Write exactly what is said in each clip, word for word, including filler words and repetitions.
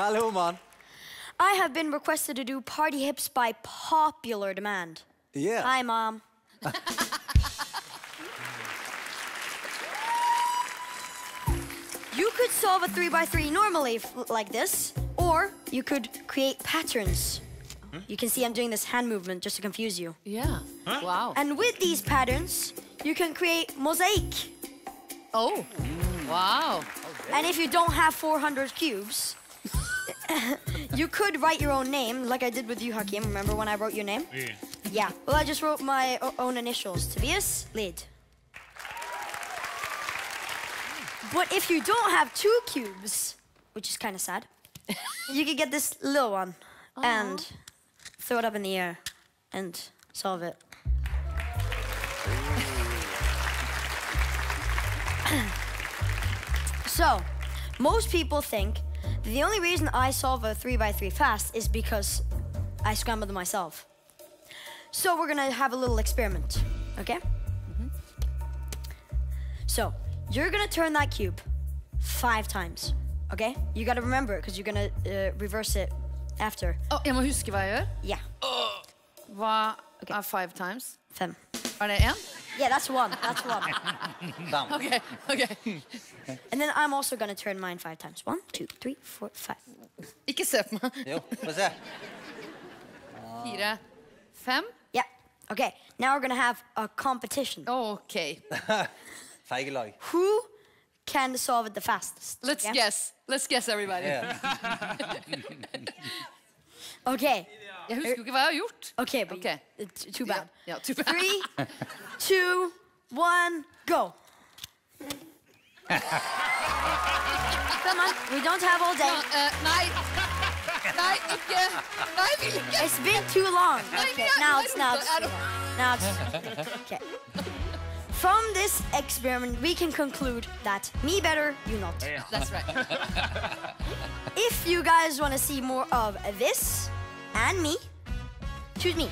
Hello, man. I have been requested to do party hips by popular demand. Yeah. Hi, Mom. You could solve a three by three normally like this, or you could create patterns. Hmm? You can see I'm doing this hand movement just to confuse you. Yeah. Huh? Wow. And with these patterns, you can create mosaic. Oh. Wow. And if you don't have four hundred cubes, you could write your own name, like I did with you, Hakim. Remember when I wrote your name? Yeah. Yeah. Well, I just wrote my own initials. Tobias, lead. But if you don't have two cubes, which is kind of sad, you could get this little one uh-huh. and throw it up in the air and solve it. So, most people think the only reason I solve a three by three fast is because I scrambled myself. So we're gonna have a little experiment, okay? Mm-hmm. So, you're gonna turn that cube five times, okay? You gotta remember it, because you're gonna uh, reverse it after. Oh, jeg må huske hva jeg gjør? Yeah. Oh. Hva okay. er five times? Fem. Er det en? Yeah, that's one, that's one. Okay, okay. And then I'm also gonna turn mine five times. One, two, three, four, five. Ikke se på meg. Jo, få se. Fire, fem. Yeah, okay. Now we're gonna have a competition. Okay. Feigelag. Who can solve it the fastest? Let's yeah? guess. Let's guess, everybody. Yeah. Okay. Jeg husker jo ikke hva jeg har gjort. Okay, but okay. It's too bad. Yeah, yeah, too bad. Three, two, one, go. Come on, we don't have all day. Uh, uh, nei. Nei, ikke. Nei, ikke. It's been too long. Okay, now it's now it's now it's okay. From this experiment, we can conclude that me better, you not. That's right. If you guys want to see more of this and me, choose me.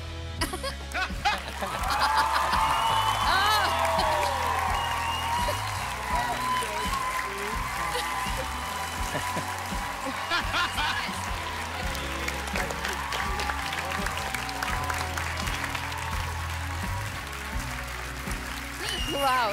Wow.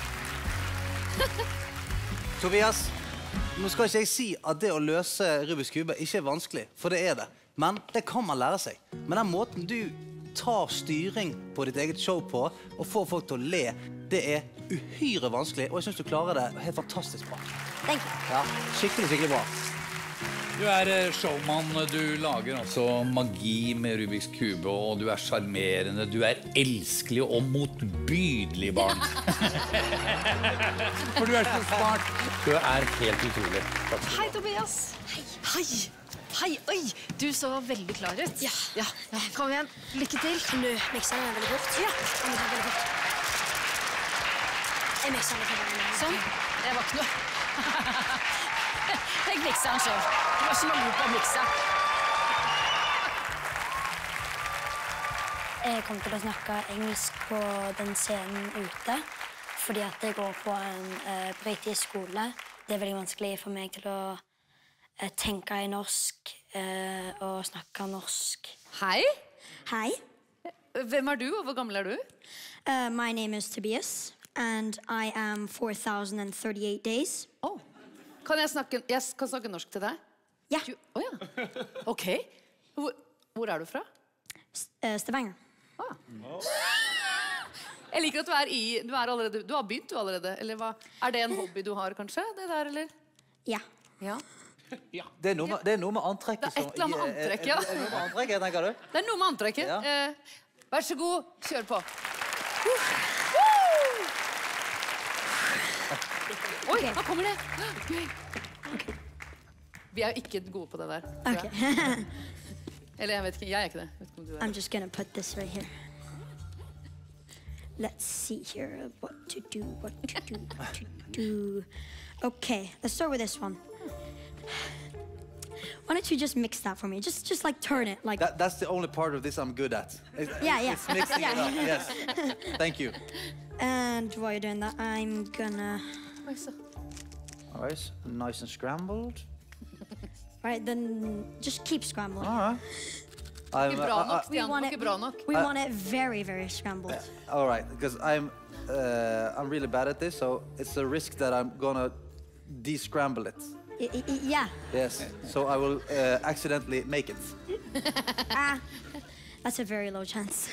Tobias, nå skal ikke jeg si at det å løse Rubiks kube ikke er vanskelig, for det er det. Men det kan man lære seg. Men den måten du tar styring på ditt eget show på, og får folk til å le, det er uhyre vanskelig, og jeg synes du klarer det helt fantastisk bra. Thank you. Ja, skikkelig, skikkelig bra. Du er showman, du lager altså magi med Rubiks kube, og du er charmerende, du er elskelig og motbydelig barn. For du er så smart. Du er helt utrolig. Hei, Tobias. Hei. Hei. Hei, oi, du så veldig klar ut. Ja. Ja. Kom igjen, lykke til. Kan du mikse den veldig fort? Ja. Kan du ta veldig fort? Jeg mikser den veldig fort. Sånn. Det var ikke noe. Jeg mikser den selv. Du var ikke noe god på å mikse. Jeg kommer til å snakke engelsk på den scenen ute, fordi at jeg går på en uh, britisk skole. Det er veldig vanskelig for meg til å uh, tenke i norsk uh, og snakke norsk. Hei. Hei. Hvem er du, og hvor gammel er du? Uh, my name is Tobias, and I am four thousand thirty-eight days. Oh. Kan jeg snakke, jeg kan snakke norsk til deg? Ja. Du, oh, ja. Ok. Hvor, hvor er du fra? S uh, Stavanger. Ah. Jeg liker at du er i, du er allerede, du har begynt du allerede, eller hva? Er det en hobby du har kanskje, det der, eller? Ja. Ja. Ja. Det er noe med, det er noe med antrekket. Det er et eller annet med antrekket, ja. Det er noe med antrekket, tenker du? Det er noe med antrekket. Ja. Eh, vær så god, kjør på. Oi, hva kommer det? Okay. Vi er ikke gode på det der. Okay. Eller jeg vet ikke, jeg er ikke det. Vet ikke om du er. I'm just gonna put this right here. Let's see here what to do, what to do, what to do. Okay, let's start with this one. Why don't you just mix that for me? Just, just like turn it, like. That, that's the only part of this I'm good at. It's, yeah, yeah. It's mixing yeah. it up. Yes. Thank you. And while you're doing that, I'm gonna. Nice, nice and scrambled. right, then just keep scrambling. All right. Ikke bra nok, We Stian. want Ikke it, bra nok. we want it very, very scrambled. All right, because I'm uh, I'm really bad at this, so it's a risk that I'm gonna de-scramble it. I- I- I- yeah. Yes, so I will uh, accidentally make it. Ah, that's a very low chance.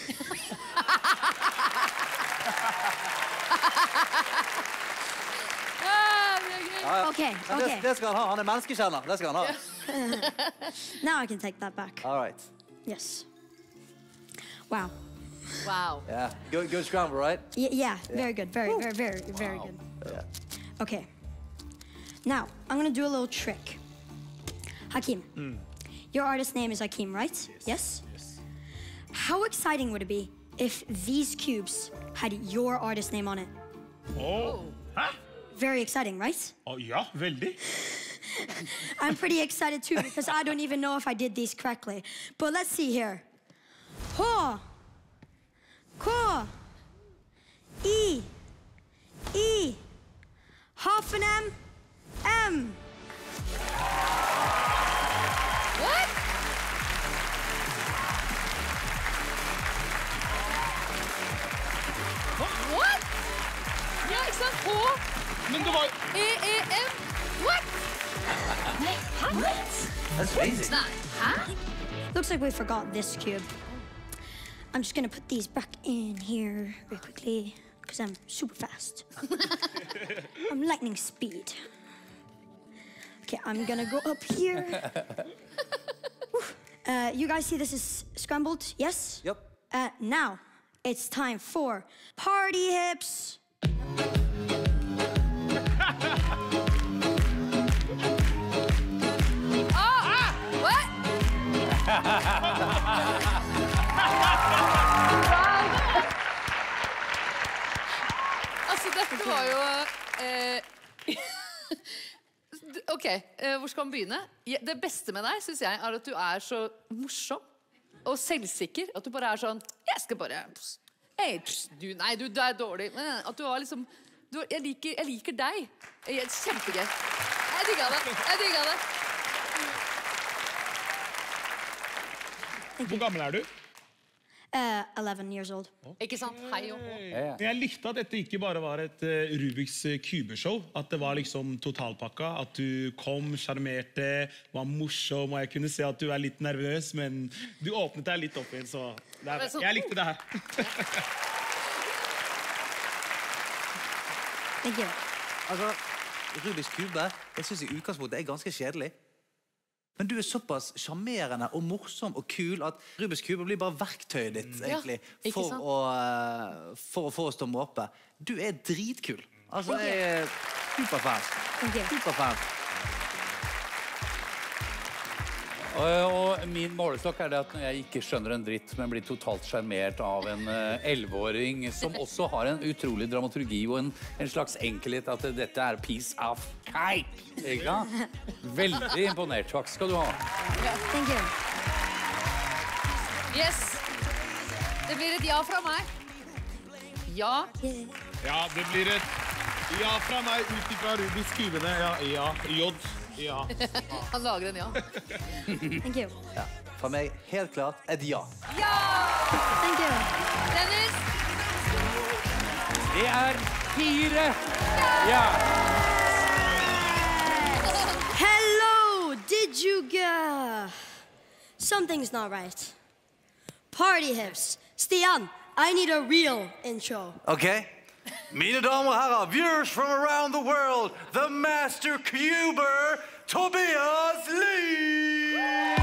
Ah, det er gøy. Ja, ja. Okay, Men det, okay. det skal han ha. Han er menneskekjenner. Det skal han ha. Now I can take that back. All right. Yes. Wow. Wow. Yeah. Good, good scramble, right? Y- yeah, very good. Very, very, very, very good. Yeah. Okay. Now, I'm gonna do a little trick. Hakim. Your artist name is Hakim, right? Yes. Yes. How exciting would it be if these cubes had your artist name on it? Åh, hæ? Very exciting, right? Å, ja, veldig. I'm pretty excited too because I don't even know if I did these correctly. But let's see here. H. K. I. I. Half an M. M. What? What? Ja, ikke sant? H, Men det var... E, E, M. What? That's crazy. Nei, hæ? Looks like we forgot this cube. I'm just gonna put these back in here very quickly because I'm super fast. I'm lightning speed. Okay, I'm gonna go up here. Whew. Uh, you guys see this is scrambled? Yes? Yep. Uh, now, it's time for party hips. Ah! What? Altså, dette var jo eh, Ok, eh, hvor skal man begynne? Ja, det beste med deg, synes jeg, er at du er så morsom og selvsikker. At du bare er sånn Jeg skal bare hey, du, Nei, du, du er dårlig. Men at du har liksom du, jeg, liker, jeg liker deg. Jeg, kjempegøy. Jeg digga det. Jeg digga det. Hvor gammel er du? Uh, eleven years old. Ikke sant? Hei og hå. Jeg likte at dette ikke bare var et uh, Rubiks uh, kubeshow. At det var liksom totalpakka. At du kom, sjarmerte, var morsom, og jeg kunne se at du er litt nervøs, men du åpnet deg litt opp igjen, så det er, jeg likte det her. Thank you. Altså, Rubiks kube, jeg synes i utgangspunktet er ganske kjedelig. Men du er såpass charmerende og morsom og kul at Rubiks kube blir bare verktøyet ditt, egentlig, ikke for, sant? å, uh, for å få oss til å måpe. Du er dritkul. Altså, jeg er superfan. Thank you. Superfan. Og, og min målestokk er det at når jeg ikke skjønner en dritt, men blir totalt skjermert av en elleveåring som også har en utrolig dramaturgi og en, en slags enkelhet at dette er piece of cake. Ikke sant? Veldig imponert. Takk skal du ha. Thank you. Yes. Det blir et ja fra meg. Ja. Ja, det blir et ja fra meg ut fra Rubiks kubene. Ja, ja, J. Ja. Han lager en ja. Thank you. Ja. For meg, helt klart, et ja. Ja! Thank you. Dennis! Det er fire. Ja. Hello! Did you go? Something's not right. Party hips. Stian, I need a real intro. Ok? Mine damer og herrer, viewers from around the world, the master cuber, Tobias Lee!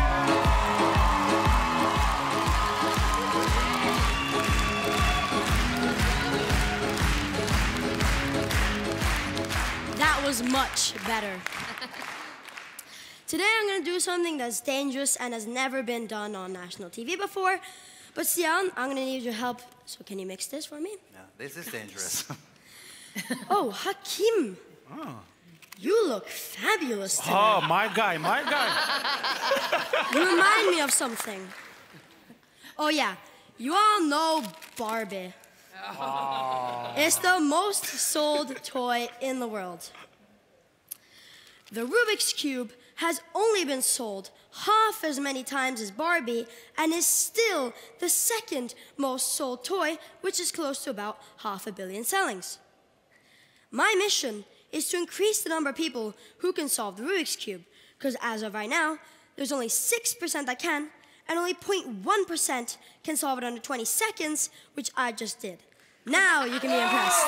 That was much better. Today I'm going to do something that's dangerous and has never been done on national T V before. But Stian, I'm going to need your help. So can you mix this for me? Yeah, this is dangerous. Oh, Hakim. You look fabulous today. Ah, my guy, my guy. You remind me of something. Oh yeah, you all know Barbie. It's the most sold toy in the world. The Rubik's Cube has only been sold half as many times as Barbie and is still the second most sold toy, which is close to about half a billion sellings. My mission is to increase the number of people who can solve the Rubik's Cube, because as of right now, there's only six percent that can, and only zero point one percent can solve it under twenty seconds, which I just did. Now you can be impressed.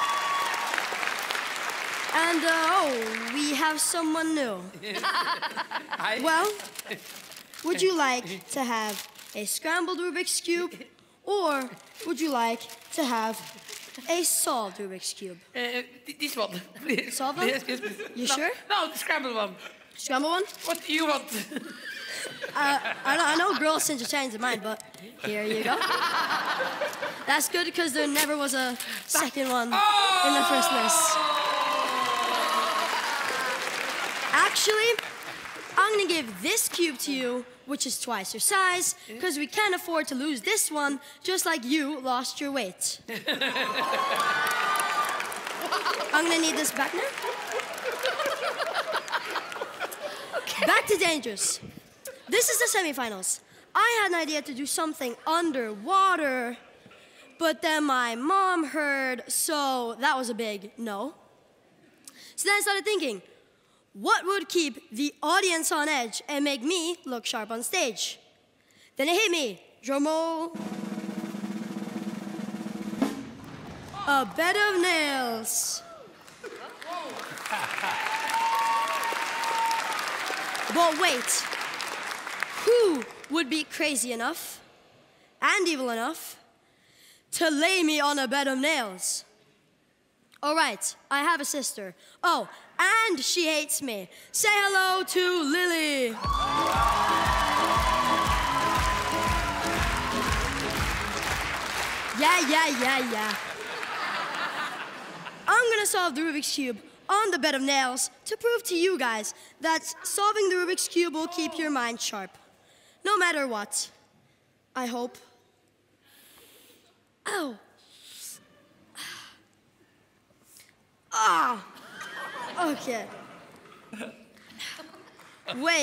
And, uh, oh, we have someone new. Well, would you like to have a scrambled Rubik's Cube, or would you like to have a solved Rubik's Cube? Uh, this one. Solved one? Yes, yes. You no, sure? No, the scrambled one. Scrambled one? What do you want? Uh, I, know, I know girls tend to change their mind, but here you go. That's good because there never was a second one oh! in the first place. Actually, I'm gonna give this cube to you, which is twice your size, because we can't afford to lose this one, just like you lost your weight. I'm gonna need this back now. Okay. Back to Dangerous. This is the semifinals. I had an idea to do something underwater, but then my mom heard, so that was a big no. So then I started thinking, what would keep the audience on edge and make me look sharp on stage? Then it hit me, drum roll. A bed of nails. But wait, who would be crazy enough and evil enough to lay me on a bed of nails? All right, I have a sister. Oh, and she hates me. Say hello to Lily. Yeah, yeah, yeah, yeah. I'm gonna solve the Rubik's Cube on the bed of nails to prove to you guys that solving the Rubik's Cube will keep your mind sharp. No matter what. I hope. Ow. Ah. Okay. Wait.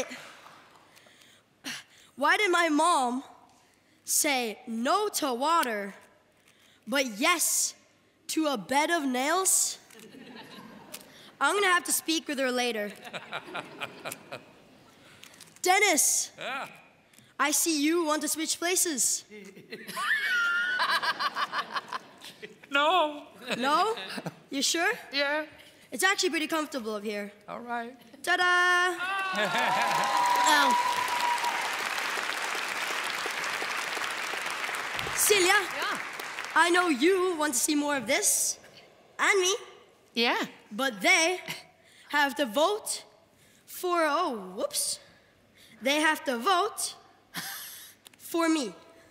Why did my mom say no to water, but yes to a bed of nails? I'm gonna have to speak with her later. Dennis, Yeah. I see you want to switch places. No. No? You sure? Yeah. It's actually pretty comfortable up here. All right. Ta-da! Oh. Silja, Ja. I know you want to see more of this, and me, Yeah. but they have to vote for, oh, whoops. They have to vote for me.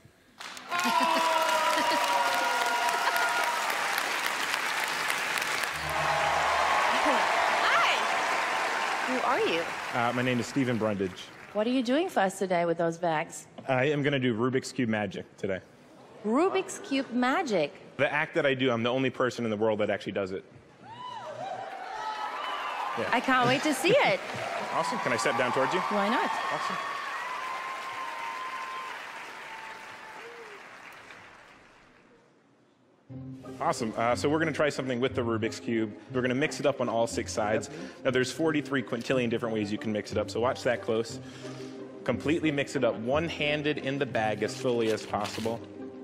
Who are you? Uh, my name is Stephen Brundage. What are you doing for us today with those bags? I am going to do Rubik's Cube magic today. Rubik's Cube magic. The act that I do, I'm the only person in the world that actually does it. Yeah. I can't wait to see it. Awesome. Can I step down towards you? Why not? Awesome. Awesome. Uh, so we're going to try something with the Rubik's Cube. We're going to mix it up on all six sides. Now, there's forty-three quintillion different ways you can mix it up, so watch that close. Completely mix it up one-handed in the bag as fully as possible.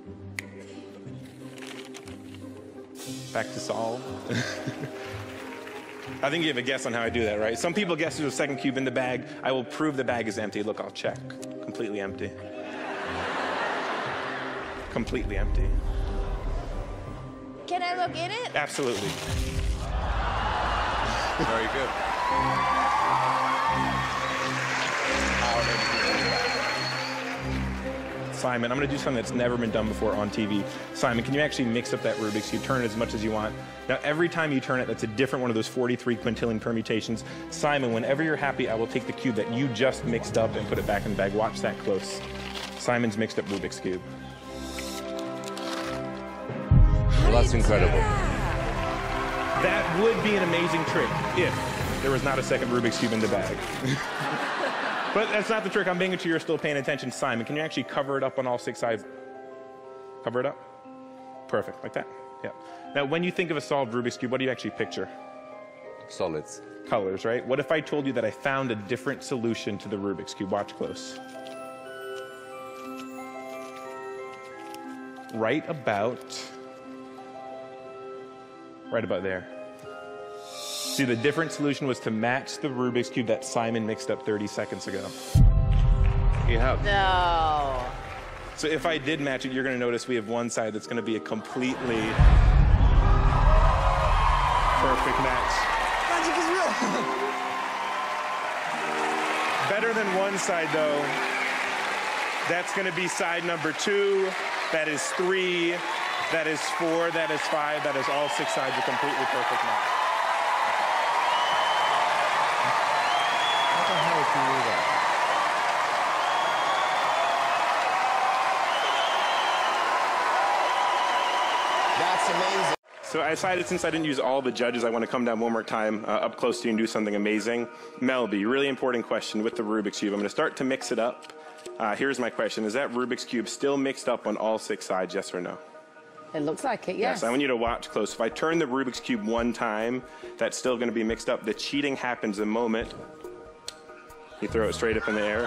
Back to solve. I think you have a guess on how I do that, right? Some people guess there's a second cube in the bag. I will prove the bag is empty. Look, I'll check. Completely empty. Completely empty. Can I look in it? Absolutely. Very good. Simon, I'm going to do something that's never been done before on T V. Simon, can you actually mix up that Rubik's Cube? Turn it as much as you want. Now, every time you turn it, that's a different one of those forty-three quintillion permutations. Simon, whenever you're happy, I will take the cube that you just mixed up and put it back in the bag. Watch that close. Simon's mixed up Rubik's Cube. How Well, that's do you do incredible. that? That would be an amazing trick if There was not a second Rubik's Cube in the bag. But that's not the trick. I'm making sure you're still paying attention. Simon, can you actually cover it up on all six sides? Cover it up? Perfect, like that. Yeah. Now, when you think of a solved Rubik's Cube, what do you actually picture? Solids. Colors, right? What if I told you that I found a different solution to the Rubik's Cube? Watch close. Right about, right about there. See, the different solution was to match the Rubik's Cube that Simon mixed up thirty seconds ago. You have. No. So if I did match it, you're going to notice we have one side that's going to be a completely perfect match. Magic is real. Better than one side, though. That's going to be side number two. That is three. That is four. That is five. That is all six sides a completely perfect match. How the hell can you do that? That's amazing. So I decided, since I didn't use all the judges, I want to come down one more time uh, up close to you and do something amazing. Melby, really important question with the Rubik's Cube. I'm going to start to mix it up. Uh, here's my question. Is that Rubik's Cube still mixed up on all six sides, yes or no? It looks like it, yes. Yes, I want you to watch close. If I turn the Rubik's Cube one time, that's still going to be mixed up. The cheating happens the moment you throw it straight up in the air.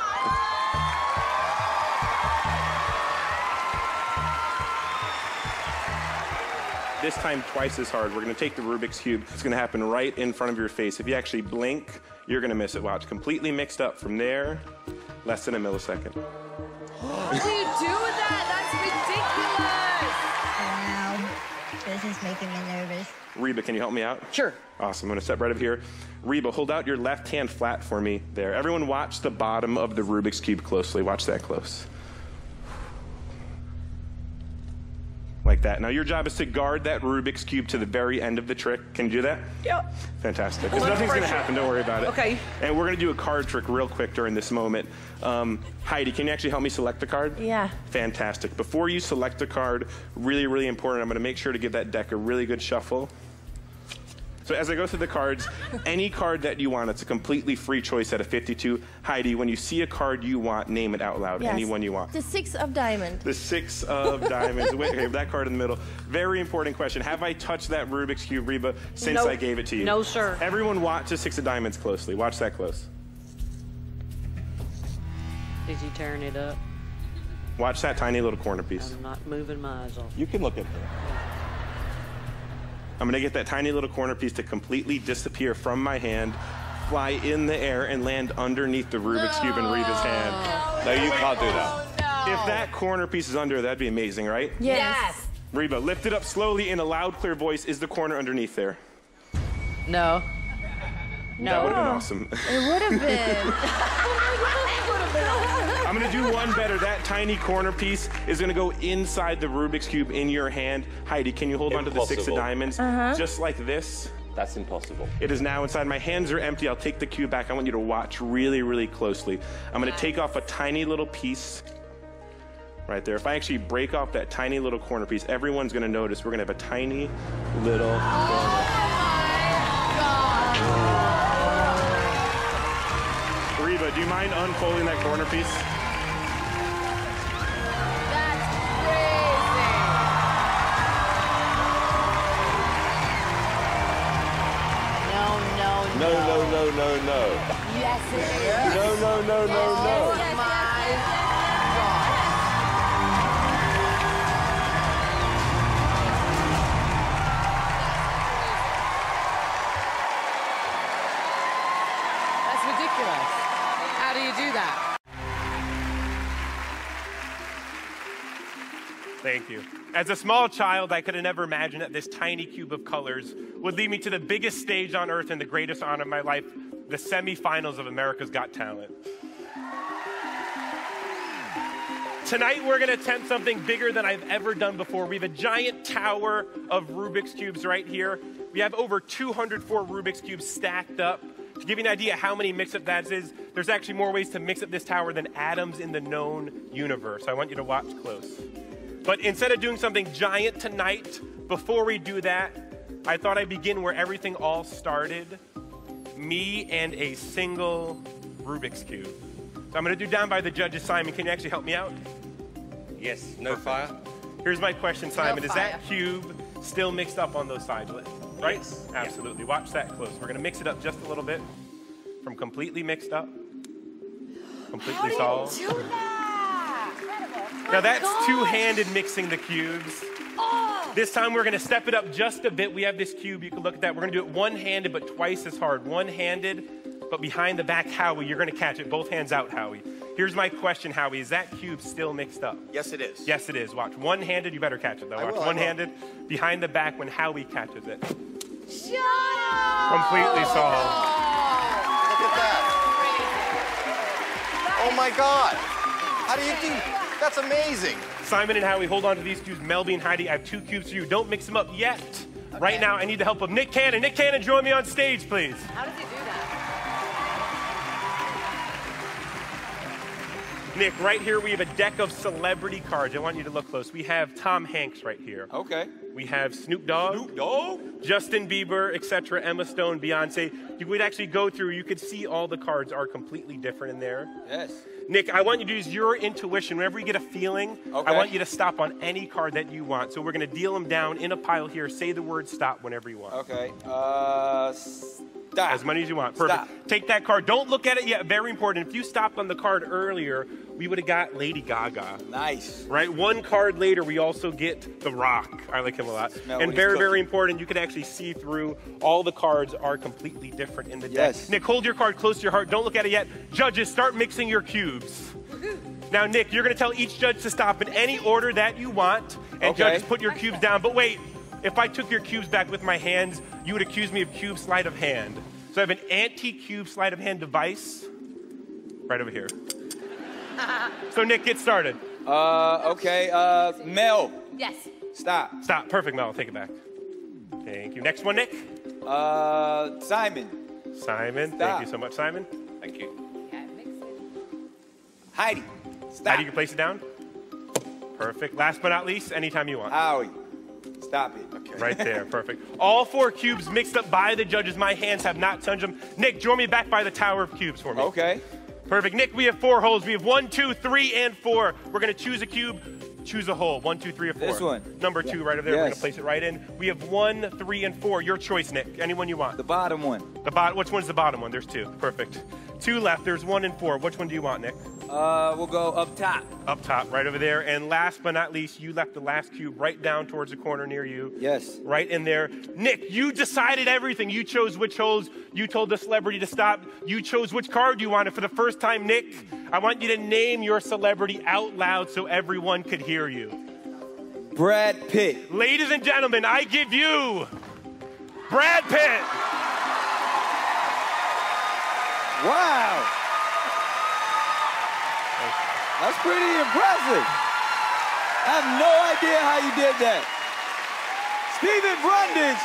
This time twice as hard. We're going to take the Rubik's Cube. It's going to happen right in front of your face. If you actually blink, you're going to miss it. Watch. Completely mixed up from there, less than a millisecond. What do you do with that? That's ridiculous. Wow. This is making me nervous. Reba, can you help me out? Sure. Awesome. I'm going to step right up here. Reba, hold out your left hand flat for me there. Everyone watch the bottom of the Rubik's Cube closely. Watch that close. Like that. Now your job is to guard that Rubik's Cube to the very end of the trick. Can you do that? Yep. Fantastic. Because nothing's going to happen. Don't worry about it. Okay. And we're going to do a card trick real quick during this moment. Um, Heidi, can you actually help me select the card? Yeah. Fantastic. Before you select the card, really, really important, I'm going to make sure to give that deck a really good shuffle. So as I go through the cards, any card that you want, it's a completely free choice out of fifty-two. Heidi, when you see a card you want, name it out loud. Yes. Any one you want. The six of diamond. The six of diamonds. Wait, okay, that card in the middle. Very important question. Have I touched that Rubik's Cube, Reba, since Nope. I gave it to you? No, sir. Everyone watch the six of diamonds closely. Watch that close. Is he tearing it up? Watch that tiny little corner piece. I'm not moving my eyes off. You can look at me. I'm gonna get that tiny little corner piece to completely disappear from my hand, fly in the air, and land underneath the Rubik's Cube in Reba's hand. No, you can't do that. If that corner piece is under, that'd be amazing, right? Yes. Yes. Reba, lift it up slowly in a loud, clear voice. Is the corner underneath there? No. That would have been awesome. It would have been. I'm gonna do one better. That tiny corner piece is gonna go inside the Rubik's Cube in your hand. Heidi, can you hold on to the six of Impossible. diamonds? Uh-huh. Just like this. That's impossible. It is now inside. My hands are empty. I'll take the cube back. I want you to watch really, really closely. I'm gonna take off a tiny little piece right there. If I actually break off that tiny little corner piece, everyone's gonna notice we're gonna have a tiny little corner. Reba, do you mind unfolding that corner piece? That's crazy. No, no, No, no, no, no, no. Yes, it is. No, no, no, no, no. Oh my God. That's ridiculous. How do you do that? Thank you. As a small child, I could have never imagined that this tiny cube of colors would lead me to the biggest stage on earth and the greatest honor of my life, the semifinals of America's Got Talent. Tonight, we're gonna attempt something bigger than I've ever done before. We have a giant tower of Rubik's Cubes right here. We have over two hundred four Rubik's Cubes stacked up. To give you an idea how many mix-up that is, there's actually more ways to mix up this tower than atoms in the known universe. I want you to watch close. But instead of doing something giant tonight, before we do that, I thought I'd begin where everything all started, me and a single Rubik's Cube. So I'm gonna do down by the judges. Simon, can you actually help me out? Yes, no fire. Here's my question, Simon. No Is fire. that cube still mixed up on those sides, right? Yes. Absolutely. Watch that close. We're gonna mix it up just a little bit. From completely mixed up, completely solved. Do that. Now that's two-handed mixing the cubes. Oh. This time we're gonna step it up just a bit. We have this cube, you can look at that. We're gonna do it one-handed, but twice as hard. One-handed, but behind the back, Howie, you're gonna catch it. Both hands out, Howie. Here's my question, Howie. Is that cube still mixed up? Yes, it is. Yes, it is. Watch. One-handed, you better catch it though. I Watch. will, I will. One-handed, behind the back when Howie catches it. Shut up. Completely solved. Look at that. Oh my God. How do you do? That's amazing. Simon and Howie, hold on to these cubes. Melby and Heidi, I have two cubes for you. Don't mix them up yet. Okay. Right now, I need the help of Nick Cannon. Nick Cannon, join me on stage, please. How does he do that? Nick, right here we have a deck of celebrity cards. I want you to look close. We have Tom Hanks right here. Okay. We have Snoop Dogg, Snoop Dogg, Justin Bieber, et cetera, Emma Stone, Beyonce. You would actually go through, you could see all the cards are completely different in there. Yes. Nick, I want you to use your intuition. Whenever you get a feeling, Okay. I want you to stop on any card that you want. So we're going to deal them down in a pile here. Say the word stop whenever you want. Okay. Uh, stop. As many as you want. Perfect. Stop. Take that card. Don't look at it yet. Very important. If you stopped on the card earlier, we would have got Lady Gaga. Nice. Right? One card later, we also get The Rock. I like him a lot. Smell and what very, he's very cooking. important, you can actually see through. All the cards are completely different in the Yes. deck. Nick, hold your card close to your heart. Don't look at it yet. Judges, start mixing your cubes. Now, Nick, you're going to tell each judge to stop in any order that you want. And Okay. judges, put your cubes down. But wait, if I took your cubes back with my hands, you would accuse me of cube sleight of hand. So I have an anti-cube sleight of hand device right over here. So, Nick, get started. Uh, okay. Uh, Mel. Yes. Stop. Stop. Perfect, Mel. Take it back. Thank you. Next one, Nick. Uh, Simon. Simon. Stop. Thank you so much, Simon. Thank you. Okay, mix it. Heidi. Stop. How do you place it down? Perfect. Last but not least, anytime you want. Howie. Stop it. Okay. Right there. Perfect. All four cubes mixed up by the judges. My hands have not touched them. Nick, join me back by the tower of cubes for me. Okay. Perfect. Nick, we have four holes. We have one, two, three, and four. We're going to choose a cube. Choose a hole. One, two, three, or four. This one. Number two right over there. We're going Yes. to place it right in. We have one, three, and four. Your choice, Nick. Anyone you want. The bottom one. The bottom. Which one's the bottom one? There's two. Perfect. Two left. There's one and four. Which one do you want, Nick? Uh, we'll go up top. Up top, right over there. And last but not least, you left the last cube right down towards the corner near you. Yes. Right in there. Nick, you decided everything. You chose which holes. You told the celebrity to stop. You chose which card you wanted. For the first time, Nick, I want you to name your celebrity out loud so everyone could hear you. Brad Pitt. Ladies and gentlemen, I give you Brad Pitt. Wow. That's pretty impressive. I have no idea how you did that. Stephen Brundage.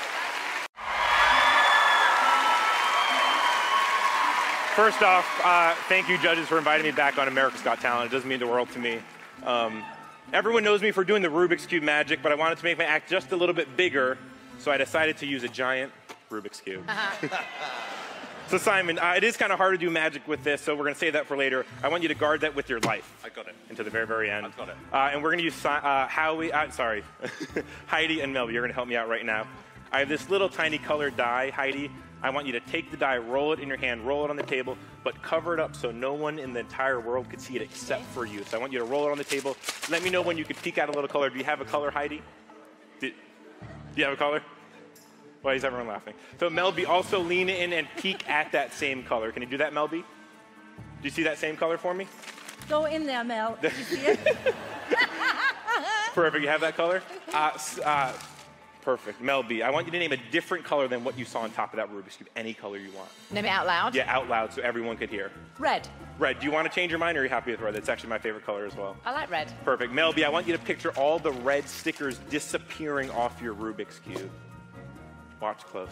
First off, uh, thank you, judges, for inviting me back on America's Got Talent. It does mean the world to me. Um, everyone knows me for doing the Rubik's Cube magic, but I wanted to make my act just a little bit bigger, so I decided to use a giant Rubik's Cube. So, Simon, uh, it is kind of hard to do magic with this, so we're going to save that for later. I want you to guard that with your life. I got it. Until the very, very end. I got it. Uh, and we're going to use Si- uh, Howie, uh, sorry, Heidi and Melby. You're going to help me out right now. I have this little tiny colored die, Heidi. I want you to take the die, roll it in your hand, roll it on the table, but cover it up so no one in the entire world could see it except for you. So I want you to roll it on the table. Let me know when you could peek out a little color. Do you have a color, Heidi? Did, do you have a color? Why is everyone laughing? So Melby, also lean in and peek at that same color. Can you do that, Melby? Do you see that same color for me? Go in there, Mel. You see it? Perfect. You have that color? Uh, s- uh, perfect. Melby, I want you to name a different color than what you saw on top of that Rubik's Cube. Any color you want. Name it out loud. Yeah, out loud so everyone could hear. Red. Red. Do you want to change your mind, or are you happy with red? That's actually my favorite color as well. I like red. Perfect. Melby, I want you to picture all the red stickers disappearing off your Rubik's Cube. Watch close.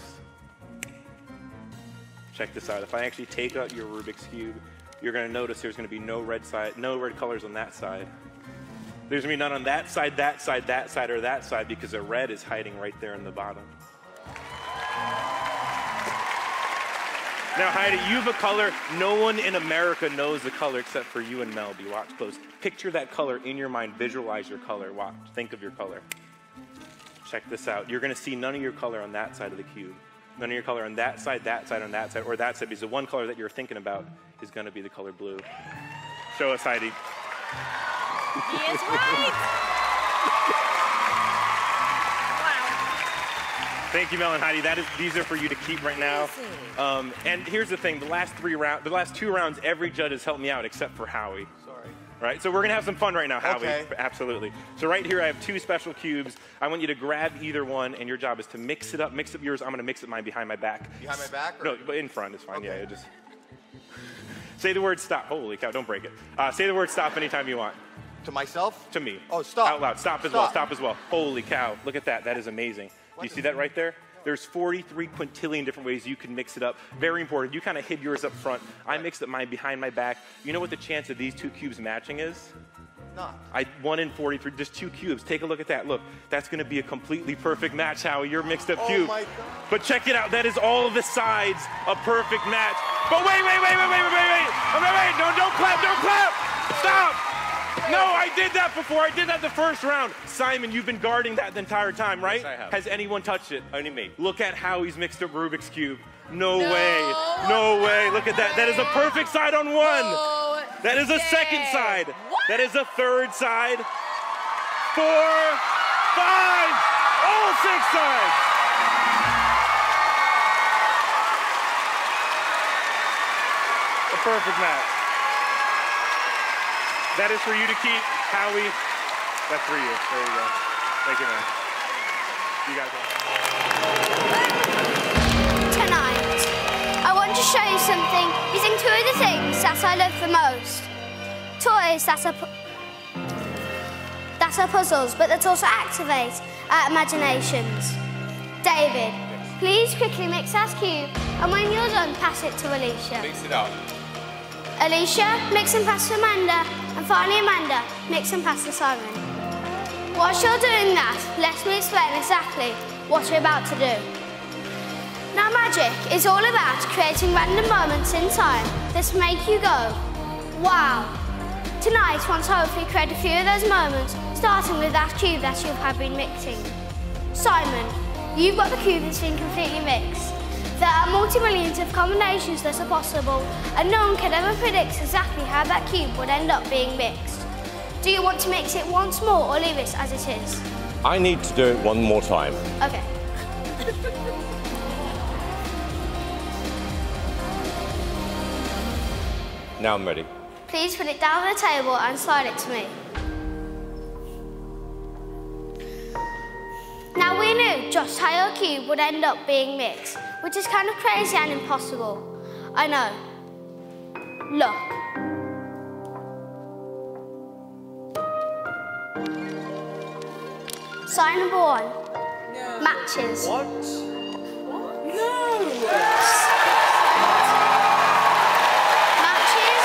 Check this out. If I actually take out your Rubik's Cube, you're going to notice there's going to be no red side, no red colors on that side. There's going to be none on that side, that side, that side, or that side because the red is hiding right there in the bottom. Now, Heidi, you have a color. No one in America knows the color except for you and Melby. Watch close. Picture that color in your mind. Visualize your color. Watch. Think of your color. Check this out. You're going to see none of your color on that side of the cube. None of your color on that side, that side, on that side, or that side, because the one color that you're thinking about is going to be the color blue. Show us, Heidi. He is right. Thank you, Mel and Heidi. That is, these are for you to keep right now. Um, and here's the thing: the last three rounds, the last two rounds, every judge has helped me out except for Howie. Sorry. Right. So we're gonna have some fun right now, Howie. Okay. Absolutely. So right here, I have two special cubes. I want you to grab either one, and your job is to mix it up. Mix up yours. I'm gonna mix up mine behind my back. Behind my back? Or? No, but in front is fine. Okay. Yeah. Just say the word stop. Holy cow! Don't break it. Uh, say the word stop anytime you want. To myself? To me. Oh, stop. Out loud. Stop as Stop. well. Stop as well. Holy cow! Look at that. That is amazing. Do you see that right there? There's forty-three quintillion different ways you can mix it up. Very important. You kind of hid yours up front. I mixed up mine behind my back. You know what the chance of these two cubes matching is? Not. I one in forty-three. Just two cubes. Take a look at that. Look, that's going to be a completely perfect match, Howie. Your mixed up Oh cube. my God. But check it out. That is all of the sides a perfect match. But wait, wait, wait, wait, wait, wait, wait, wait. Oh, wait, wait. No, don't clap. Don't clap. Stop. No, I did that before. I did that the first round. Simon, you've been guarding that the entire time, right? Yes, I have. Has anyone touched it? Only me. Look at how he's mixed up Rubik's Cube. No, no way. No way. Look at that. That is a perfect side on one. Oh, that is a yeah. second side. What? That is a third side. Four, five, all six sides. A perfect match. That is for you to keep, Howie. That's for you. There you go. Thank you, man. You guys. Tonight, I want to show you something using two of the things that I love the most. Toys that are, pu that are puzzles, but that also activate our imaginations. David, please quickly mix that cube, and when you're done, pass it to Alicia. Mix it up. Alicia, mix and pass to Amanda, and finally Amanda, mix and pass to Simon. Whilst you're doing that, let me explain exactly what you're about to do. Now magic is all about creating random moments in time that make you go, wow. Tonight, I want to hopefully create a few of those moments, starting with that cube that you have been mixing. Simon, you've got the cube that's been completely mixed. There are multi-millions of combinations that are possible, and no one can ever predict exactly how that cube would end up being mixed. Do you want to mix it once more or leave it as it is? I need to do it one more time. Okay. Now I'm ready. Please put it down on the table and slide it to me. Now we knew just how your cube would end up being mixed, which is kind of crazy and impossible. I know. Look. Sign number one. No. Matches. What? No. Matches.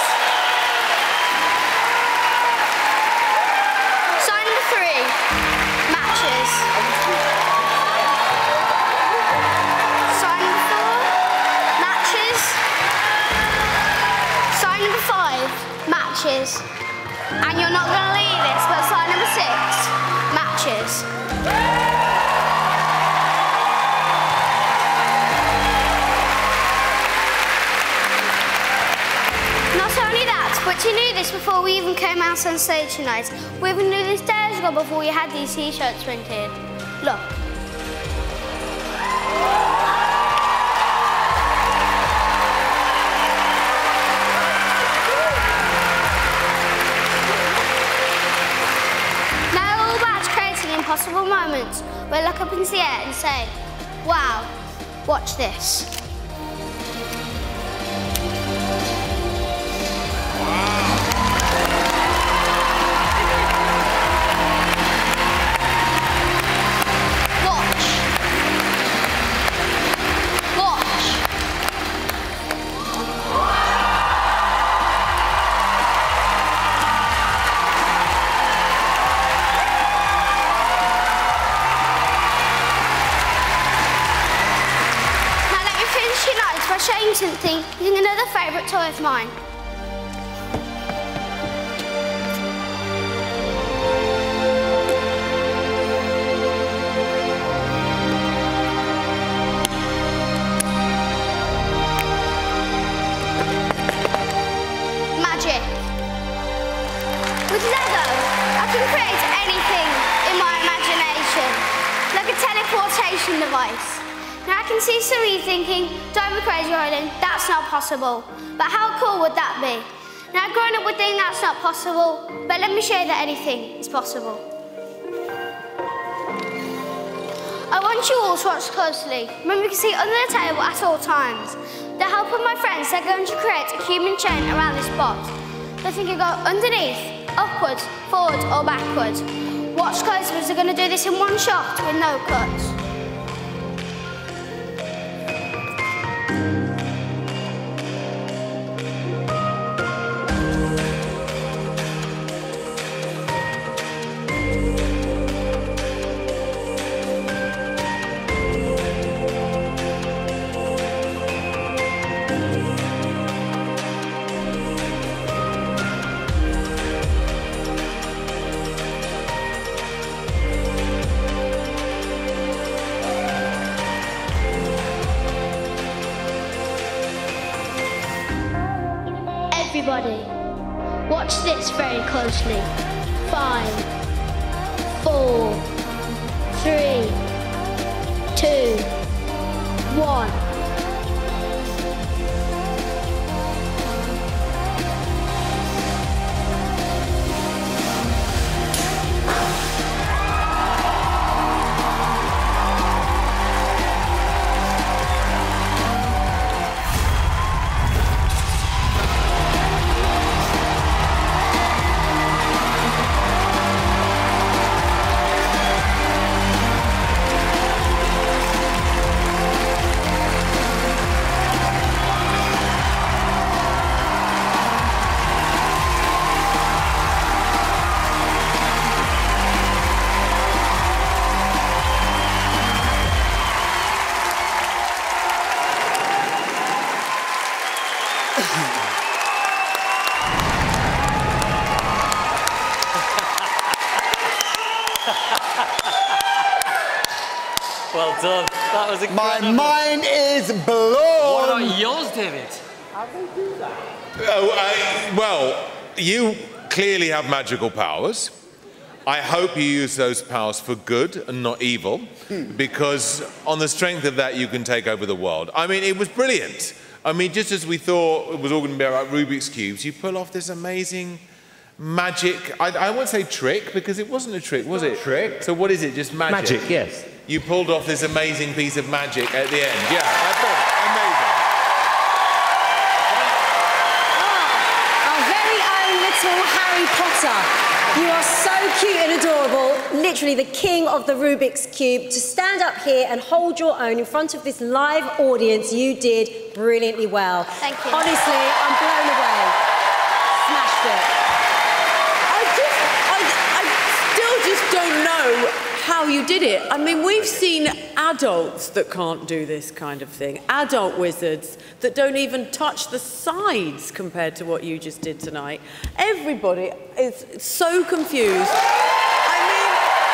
Sign number three. Matches. Sign number four. Matches. Sign number five. Matches. And you're not going to leave this, but sign number six. Matches. Not only that, but you knew this before we even came out on stage tonight. We even knew this days ago before we had these t-shirts printed. Look. Now all about creating impossible moments where we look up into the air and say, wow, watch this. Rubiks by showing something using another favourite toy of mine. Magic. With Lego, I can create anything in my imagination, like a teleportation device. Now I can see some of you thinking, don't be crazy, Roland, that's not possible. But how cool would that be? Now growing up would think that's not possible, but let me show you that anything is possible. I want you all to watch closely. Remember, you can see under the table at all times. With the help of my friends, they're going to create a human chain around this spot. They think you go underneath, upwards, forwards or backwards. Watch closely because they're going to do this in one shot with no cuts. Everybody, watch this very closely. Five, four, three, two, one. Well done. That was incredible. My mind is blown. What about yours, David? How do they do that? Oh, uh, well, you clearly have magical powers. I hope you use those powers for good and not evil, because on the strength of that, you can take over the world. I mean, it was brilliant. I mean, just as we thought it was all going to be about Rubik's Cubes, you pull off this amazing magic, I, I won't say trick, because it wasn't a trick, was it? Trick. So what is it, just magic? Magic, yes. You pulled off this amazing piece of magic at the end. Yeah, I thought, amazing. Our very own little Harry Potter. You are so cute and adorable, literally the king of the Rubik's Cube. To stand up here and hold your own in front of this live audience, you did brilliantly well. Thank you. Honestly, I'm blown away. Smashed it. I just, I, I still just don't know how you did it. I mean, we've seen adults that can't do this kind of thing, adult wizards that don't even touch the sides compared to what you just did tonight. Everybody is so confused. I mean,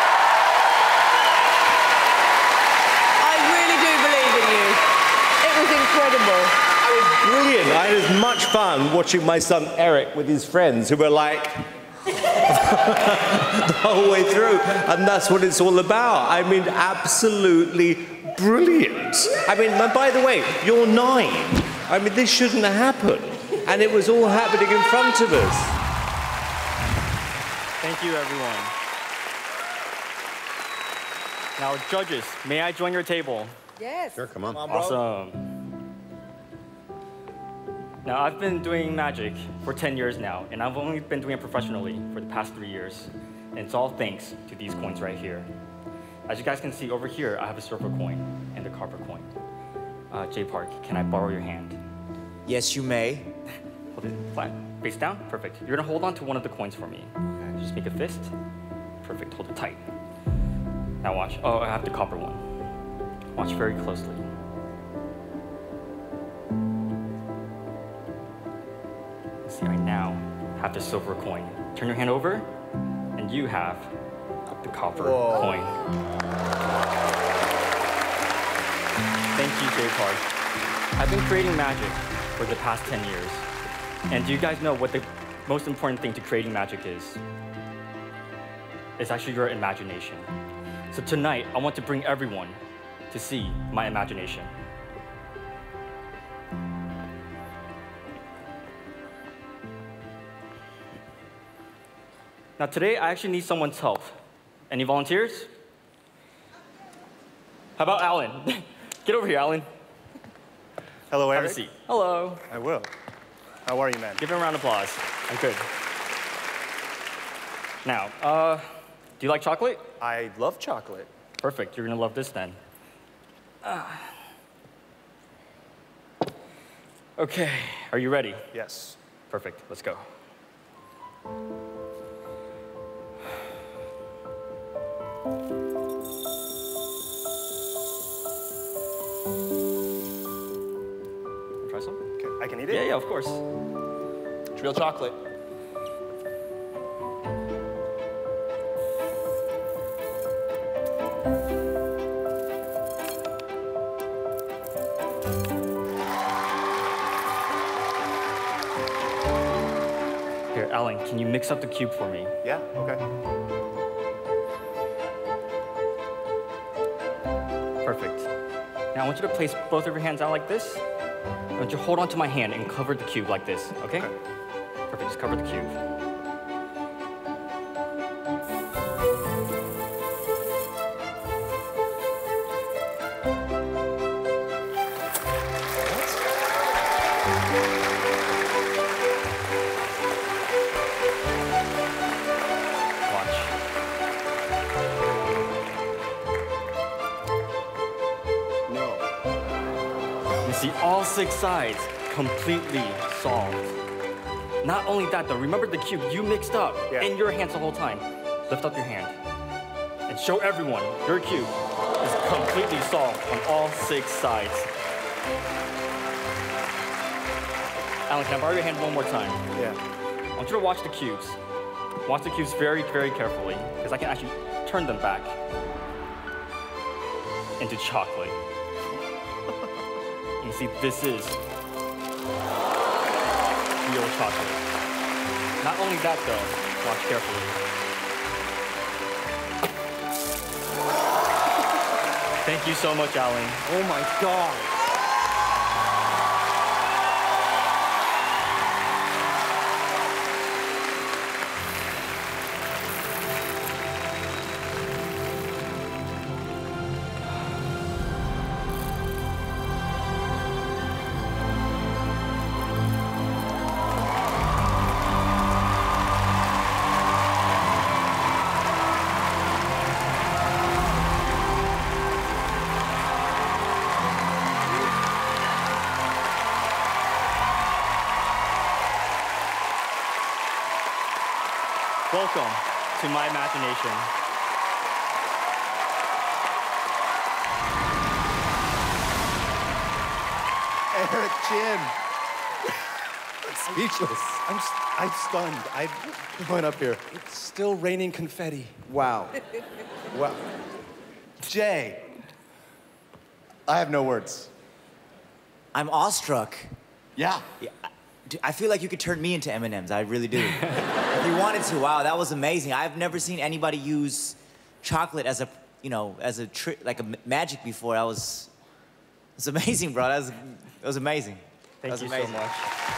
I really do believe in you. It was incredible. It was brilliant. I had as much fun watching my son Eric with his friends who were like, the whole way through, and that's what it's all about. I mean, absolutely brilliant. I mean, and by the way, you're nine. I mean, this shouldn't have happened, and it was all happening in front of us. Thank you, everyone. Now, judges, may I join your table? Yes. Sure, come on. Come on, bro. Awesome. Now, I've been doing magic for ten years now, and I've only been doing it professionally for the past three years. And it's all thanks to these coins right here. As you guys can see over here, I have a silver coin and a copper coin. Uh, J Park, can I borrow your hand? Yes, you may. Hold it flat, face down, perfect. You're gonna hold on to one of the coins for me. Just make a fist, perfect, hold it tight. Now watch, oh, I have the copper one. Watch very closely. see, I now have the silver coin. Turn your hand over, and you have the copper Whoa. coin. Thank you, J Park. I've been creating magic for the past ten years. And do you guys know what the most important thing to creating magic is? It's actually your imagination. So tonight, I want to bring everyone to see my imagination. Now today, I actually need someone's help. Any volunteers? How about Alan? Get over here, Alan. Hello, Eric. Have a seat. Hello. I will. How are you, man? Give him a round of applause. I'm good. Now, uh, do you like chocolate? I love chocolate. Perfect. You're gonna love this then. Uh. Okay. Are you ready? Yes. Perfect. Let's go. Try some? Okay, I can eat it? Yeah, yeah, of course. It's real chocolate. Here, Alan, can you mix up the cube for me? Yeah, okay. Perfect. Now I want you to place both of your hands out like this. I want you to hold onto my hand and cover the cube like this, okay? Okay. Perfect, just cover the cube. See, all six sides completely solved. Not only that though, remember the cube you mixed up yeah. in your hands the whole time. Lift up your hand and show everyone your cube is completely solved on all six sides. Alan, can I borrow your hand one more time? Yeah. I want you to watch the cubes. Watch the cubes very, very carefully, because I can actually turn them back into chocolate. You see, this is real chocolate. Not only that, though, watch carefully. Thank you so much, Alan. Oh my God. Welcome to my imagination. Eric Chin. Speechless. I'm, s- I'm stunned. I'm going up here. It's still raining confetti. Wow. Wow. Jay. I have no words. I'm awestruck. Yeah. yeah. Dude, I feel like you could turn me into M and M's. I really do. If you wanted to, wow, that was amazing. I've never seen anybody use chocolate as a, you know, as a trick, like a m- magic before. That was, it's amazing, bro. That was, that was amazing. Thank that was you amazing. so much.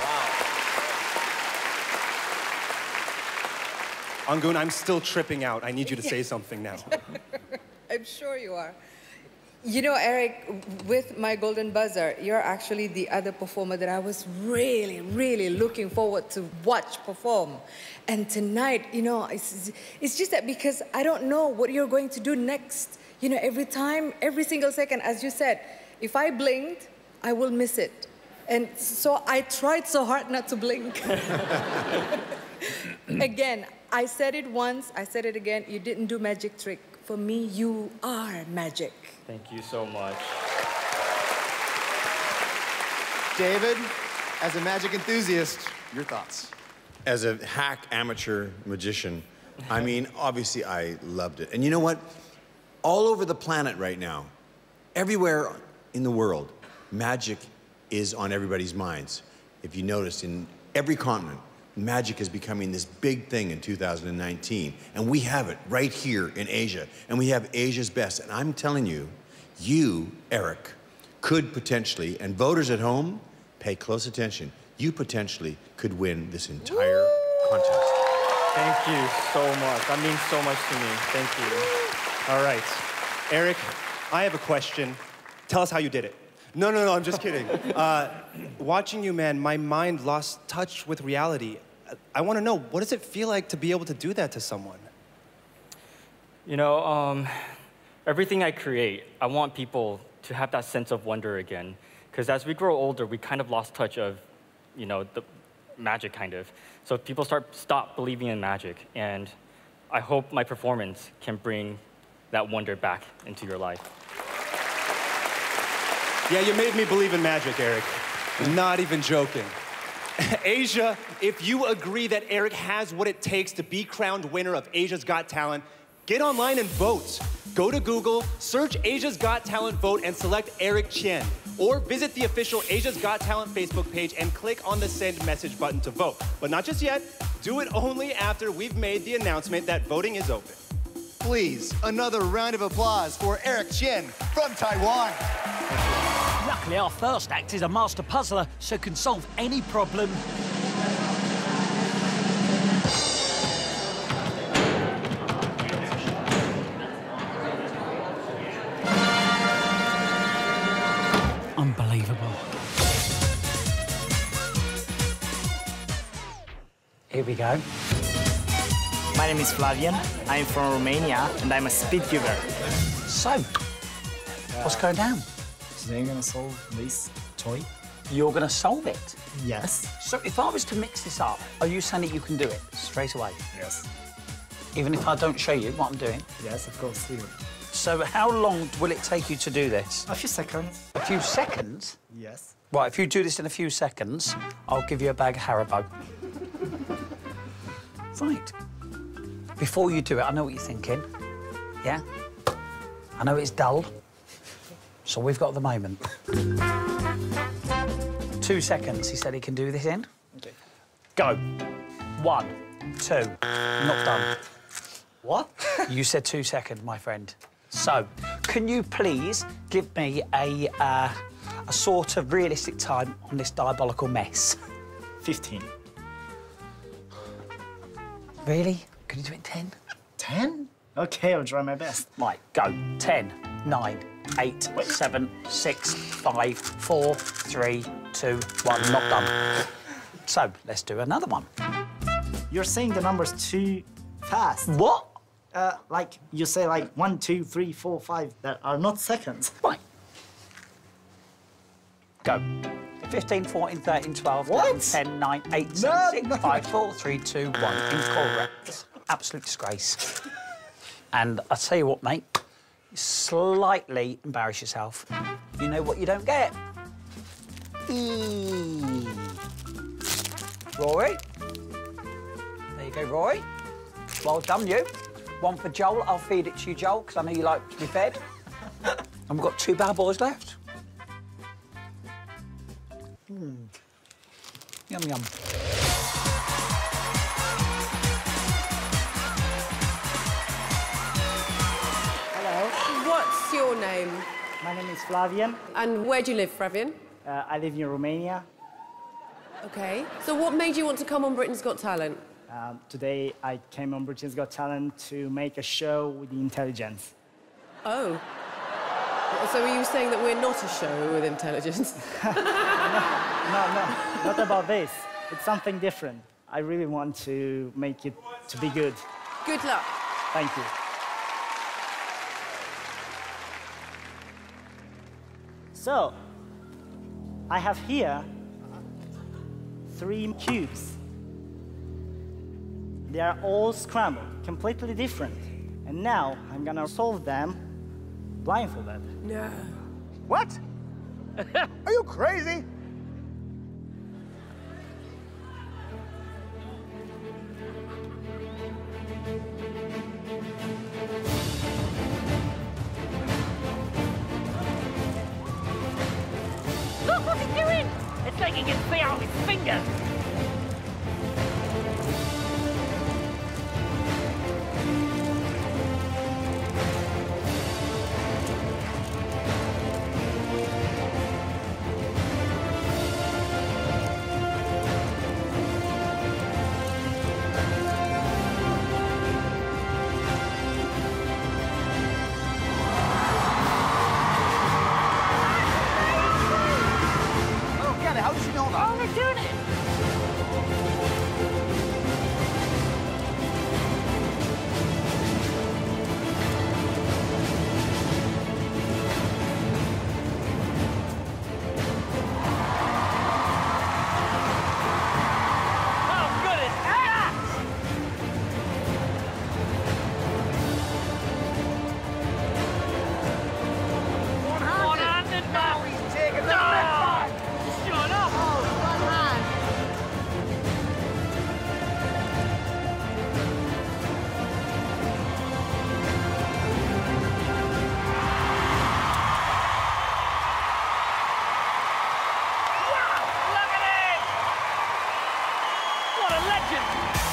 Wow. Angun, I'm still tripping out. I need you to say something now. I'm sure you are. You know, Eric, with my golden buzzer, you're actually the other performer that I was really, really looking forward to watch perform. And tonight, you know, it's, it's just that because I don't know what you're going to do next. You know, every time, every single second, as you said, if I blinked, I will miss it. And so I tried so hard not to blink. Again, I said it once, I said it again, you didn't do magic trick. For me, you are magic. Thank you so much. David, as a magic enthusiast, your thoughts? As a hack amateur magician, I mean, obviously I loved it. And you know what? All over the planet right now, everywhere in the world, magic is on everybody's minds. If you notice, in every continent, magic is becoming this big thing in two thousand nineteen. And we have it right here in Asia. And we have Asia's best. And I'm telling you, you, Eric, could potentially, and voters at home, pay close attention, you potentially could win this entire contest. Thank you so much. That means so much to me. Thank you. All right. Eric, I have a question. Tell us how you did it. No, no, no, I'm just kidding. Uh, watching you, man, my mind lost touch with reality. I want to know, what does it feel like to be able to do that to someone? You know, um, everything I create, I want people to have that sense of wonder again. Because as we grow older, we kind of lost touch of, you know, the magic, kind of. So people start stop believing in magic. And I hope my performance can bring that wonder back into your life. Yeah, you made me believe in magic, Eric. Not even joking. Asia, if you agree that Eric has what it takes to be crowned winner of Asia's Got Talent, get online and vote. Go to Google, search Asia's Got Talent vote, and select Eric Chien. Or visit the official Asia's Got Talent Facebook page and click on the send message button to vote. But not just yet. Do it only after we've made the announcement that voting is open. Please, another round of applause for Eric Chien from Taiwan. Luckily, our first act is a master puzzler, so can solve any problem. Unbelievable. Here we go. My name is Flavian. I'm from Romania, and I'm a speed giver. So, what's going down? Today I'm gonna solve this toy. You're gonna solve it? Yes. So if I was to mix this up, are you saying that you can do it straight away? Yes. Even if I don't show you what I'm doing? Yes, of course, you. So how long will it take you to do this? A few seconds. A few seconds? Yes. Right, if you do this in a few seconds, I'll give you a bag of Haribo. Right. Before you do it, I know what you're thinking. Yeah? I know it's dull. So we've got the moment. Two seconds, he said he can do this in. Okay. Go. One, two. Not done. What? You said two seconds, my friend. So, can you please give me a, uh, a sort of realistic time on this diabolical mess? Fifteen. Really? Can you do it in ten? Ten? Okay, I'll try my best. Right, go. Ten, nine, eight, seven, six, five, four, three, two, one. Not done. So, let's do another one. You're saying the numbers too fast. What? Uh, like, you say, like, one, two, three, four, five, that are not seconds. Right. Go. fifteen, fourteen, thirteen, twelve, What? ten, nine, eight, No, seven, six, no. five, four, three, two, one. Incorrect. Absolute disgrace. And I tell you what, mate, you slightly embarrass yourself. You know what you don't get? Eee. Rory. There you go, Rory. Well done, you. One for Joel. I'll feed it to you, Joel, because I know you like to be fed. And we've got two bad boys left. Mm. Yum, yum. Hello. What's your name? My name is Flavian. And where do you live, Flavian? Uh, I live in Romania. OK. So what made you want to come on Britain's Got Talent? Um, today, I came on Britain's Got Talent to make a show with the intelligence. Oh. So are you saying that we're not a show with intelligence? No, no, not about this. It's something different. I really want to make it to be good. Good luck. Thank you. So, I have here three cubes. They are all scrambled, completely different. And now I'm gonna solve them blindfolded. No. What? Are you crazy? like he can see out his fingers. How did you know that? Oh, they're doing it! How good is that? One-handed now. He's taking the No! back. Shut up! Look at it! What a legend!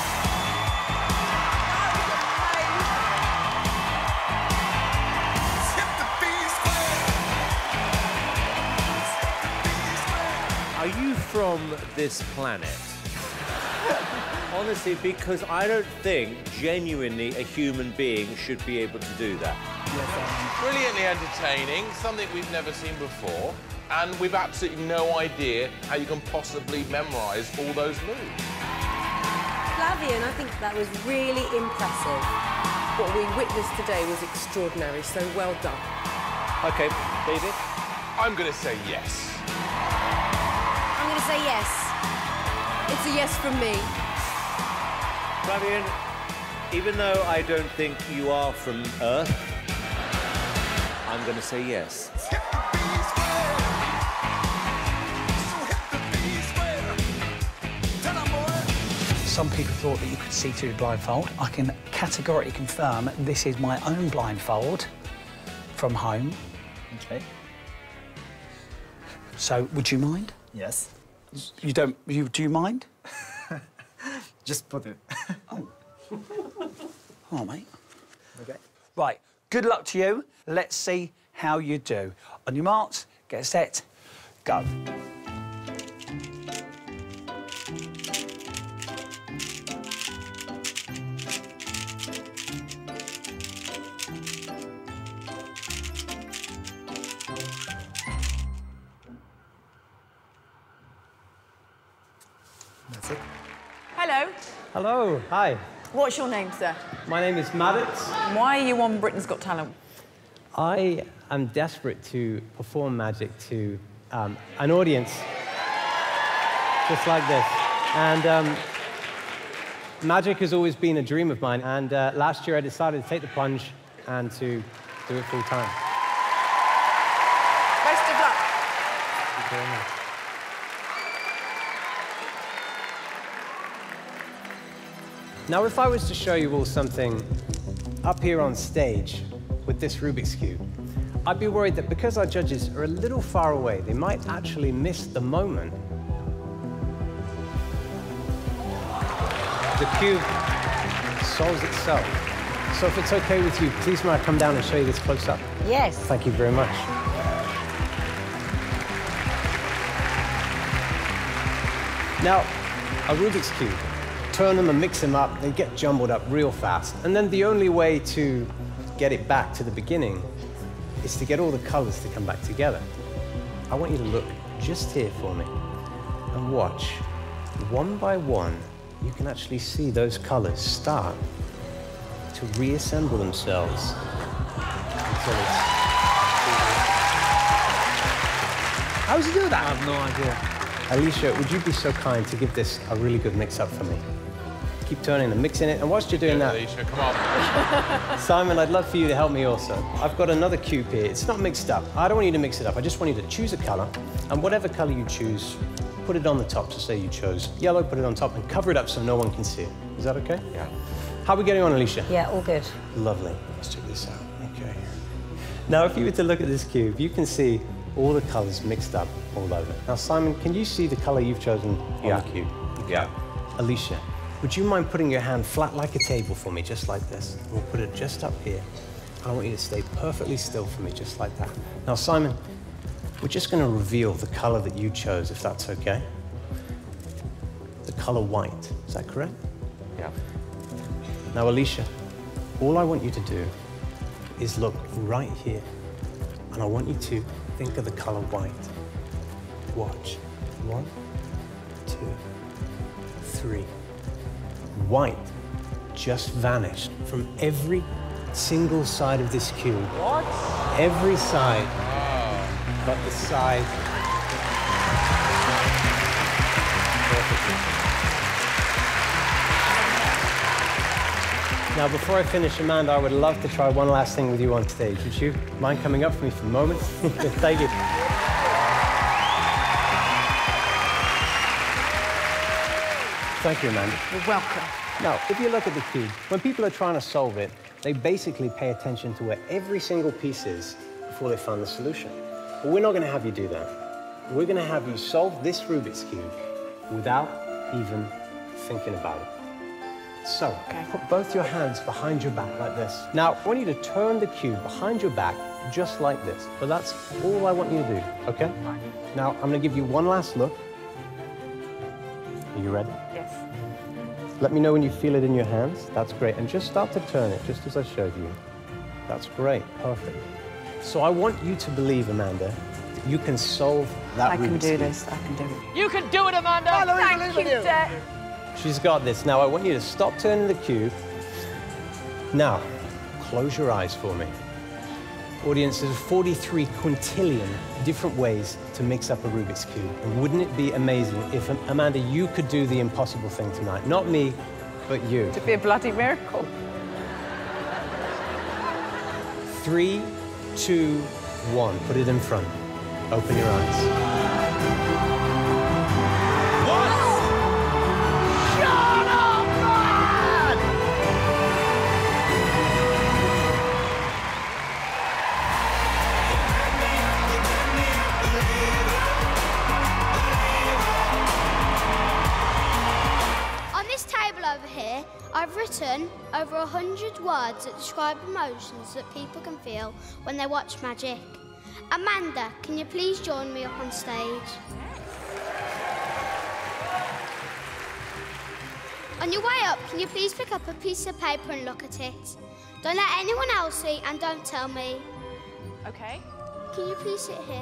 Are you from this planet? Honestly, because I don't think genuinely a human being should be able to do that. Brilliantly entertaining, something we've never seen before, and we've absolutely no idea how you can possibly memorise all those moves. Flavian, I think that was really impressive. What we witnessed today was extraordinary, so well done. Okay, David? I'm going to say yes. I'm going to say yes. It's a yes from me. Flavian, even though I don't think you are from Earth, I'm going to say yes. Some people thought that you could see through the blindfold. I can categorically confirm this is my own blindfold from home. Okay. So, would you mind? Yes. You don't, you, do you mind? Just put it. Oh. Oh, mate. Okay. Right, good luck to you. Let's see how you do. On your marks, get set, go. That's it. Hello. Hello, hi. What's your name, sir? My name is Maddox. Why are you on Britain's Got Talent? I am desperate to perform magic to um, an audience just like this. And um, magic has always been a dream of mine. And uh, last year I decided to take the plunge and to do it full time. Best of luck. Thank you very much. Now, if I was to show you all something up here on stage with this Rubik's Cube, I'd be worried that because our judges are a little far away, they might actually miss the moment. The cube solves itself. So if it's okay with you, please may I come down and show you this close up? Yes. Thank you very much. Now, a Rubik's Cube. Turn them and mix them up, they get jumbled up real fast. And then the only way to get it back to the beginning is to get all the colors to come back together. I want you to look just here for me and watch. One by one, you can actually see those colors start to reassemble themselves until it's... How does he do that? I have no idea. Alicia, would you be so kind to give this a really good mix-up for me? Keep turning and mixing it, and whilst you're doing Yeah, that... Alicia, come on. Simon, I'd love for you to help me also. I've got another cube here. It's not mixed up. I don't want you to mix it up. I just want you to choose a color, and whatever color you choose, put it on the top. So say you chose yellow, put it on top, and cover it up so no one can see it. Is that okay? Yeah. How are we getting on, Alicia? Yeah, all good. Lovely. Let's check this out. Okay. Now, if you were to look at this cube, you can see all the colors mixed up all over. Now, Simon, can you see the color you've chosen on Yeah. the cube? Yeah. Alicia, would you mind putting your hand flat like a table for me, just like this? We'll put it just up here. I want you to stay perfectly still for me, just like that. Now, Simon, we're just going to reveal the color that you chose, if that's okay. The color white, is that correct? Yeah. Now, Alicia, all I want you to do is look right here, and I want you to think of the color white. Watch. One, two, three. White just vanished from every single side of this cube. What? Every side, but the side. Now, before I finish, Amanda, I would love to try one last thing with you on stage. Would you mind coming up for me for a moment? Thank you. Thank you, Amanda. You're welcome. Now, if you look at the cube, when people are trying to solve it, they basically pay attention to where every single piece is before they find the solution. But we're not going to have you do that. We're going to have you solve this Rubik's Cube without even thinking about it. So, okay. Put both your hands behind your back like this. Now, I want you to turn the cube behind your back just like this. But that's all I want you to do, okay? Right. Now, I'm going to give you one last look. Are you ready? Yes. Let me know when you feel it in your hands. That's great. And just start to turn it, just as I showed you. That's great. Perfect. So I want you to believe, Amanda, that you can solve that I can Rubik's do Cube. this. I can do it. You can do it, Amanda! Thank you, Dad. She's got this. Now, I want you to stop turning the cube. Now, close your eyes for me. Audience, there's forty-three quintillion different ways to mix up a Rubik's Cube. And wouldn't it be amazing if, Amanda, you could do the impossible thing tonight? Not me, but you. It'd be a bloody miracle. Three, two, one. Put it in front. Open your eyes. Over here, I've written over a hundred words that describe emotions that people can feel when they watch magic. Amanda, can you please join me up on stage? On your way up, can you please pick up a piece of paper and look at it? Don't let anyone else see and don't tell me. Okay. Can you please sit here?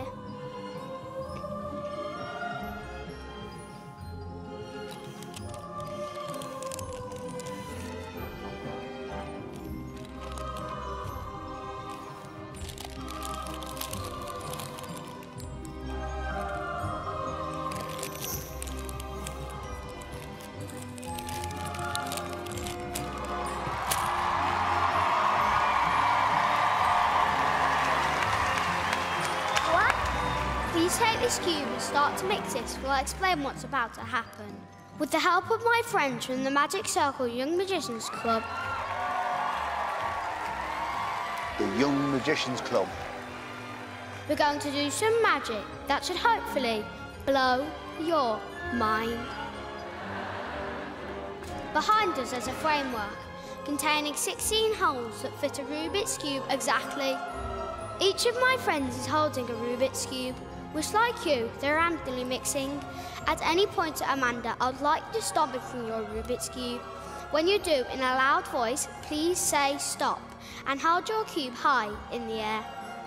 Please take this cube and start to mix this while I explain what's about to happen. With the help of my friends from the Magic Circle Young Magicians Club. The Young Magicians Club. We're going to do some magic that should hopefully blow your mind. Behind us there's a framework containing sixteen holes that fit a Rubik's Cube exactly. Each of my friends is holding a Rubik's Cube, which, like you, they're randomly mixing. At any point, Amanda, I'd like you to stop mixing your Rubik's Cube. When you do, in a loud voice, please say stop and hold your cube high in the air.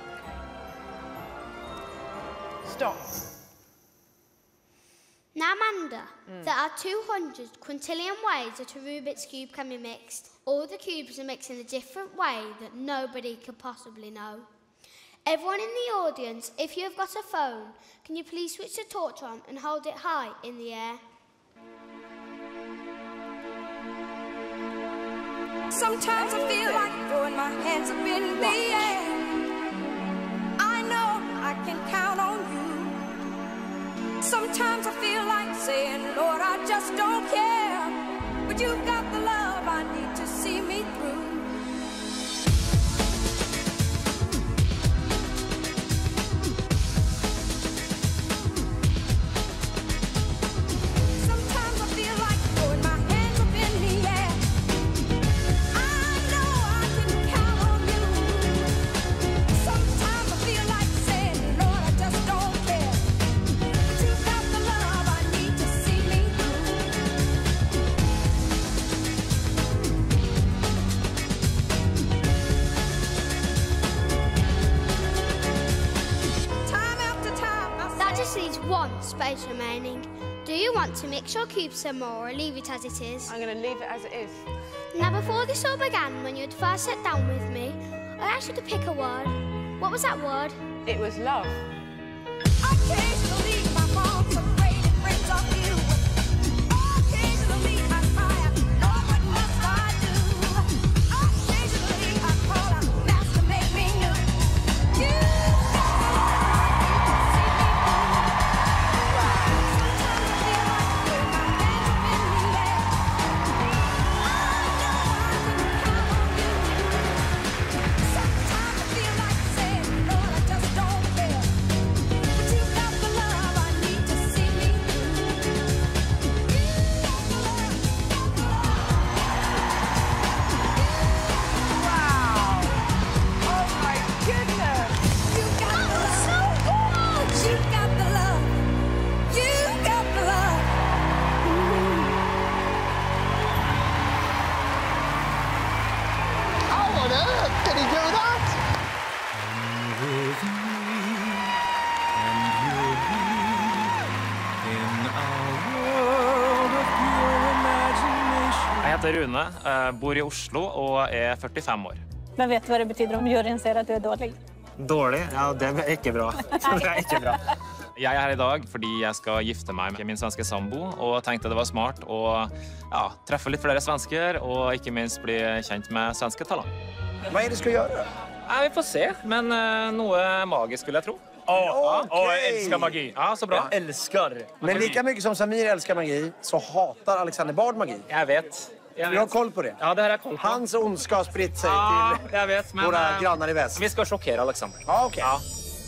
Stop. Now, Amanda, Mm. there are two hundred quintillion ways that a Rubik's Cube can be mixed. All the cubes are mixed in a different way that nobody could possibly know. Everyone in the audience, if you have got a phone, can you please switch the torch on and hold it high in the air? Sometimes I feel like throwing my hands up in the air. I know I can count on you. Sometimes I feel like saying, Lord, I just don't care. But you've got the love I need to see me through. just one space remaining. Do you want to mix your cube some more or leave it as it is? I'm going to leave it as it is. Now, before this all began, when you'd first sat down with me, I asked you to pick a word. What was that word? It was love. Occasionally, my mom's afraid it brings up you. Occasionally, I cry out, Lord, what must I do? Occasionally, I call out, Master, make me new. You Jeg heter Rune, bor i Oslo og er førtifem år. Men vet du hva det betyder om juryen ser at du er dårlig? Dårlig? Ja, det er ikke bra. Det er ikke bra. Jeg er her i dag fordi jeg skal gifte meg med min svenske sambo, og tenkte det var smart å ja, treffe litt flere svensker, og ikke minst bli kjent med svenske talang. Hva er det du skal gjøre? Ja, vi får se, men uh, noe magisk vil jeg tro. Åh, okay. åh, jeg elsker magi. Ja, så bra. Jeg elsker. Men like mye som Samir elsker magi, så hater Alexander Bard magi. Jeg vet. Du har koll på det? Ja, det har jeg koll på. Hans ondska har spritt seg ja, til jeg vet, men, våre grannar i vest. Vi skal sjokkere Alexander. Ja, ok. Ja.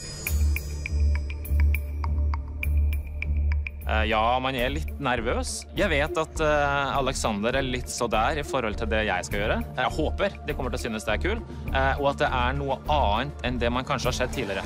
Uh, ja, man er litt nervøs. Jeg vet at uh, Alexander er litt så der i forhold til det jeg skal gjøre. Jeg håper de kommer til å synes det er kul, uh, og at det er noe annet enn det man kanskje har sett tidligere.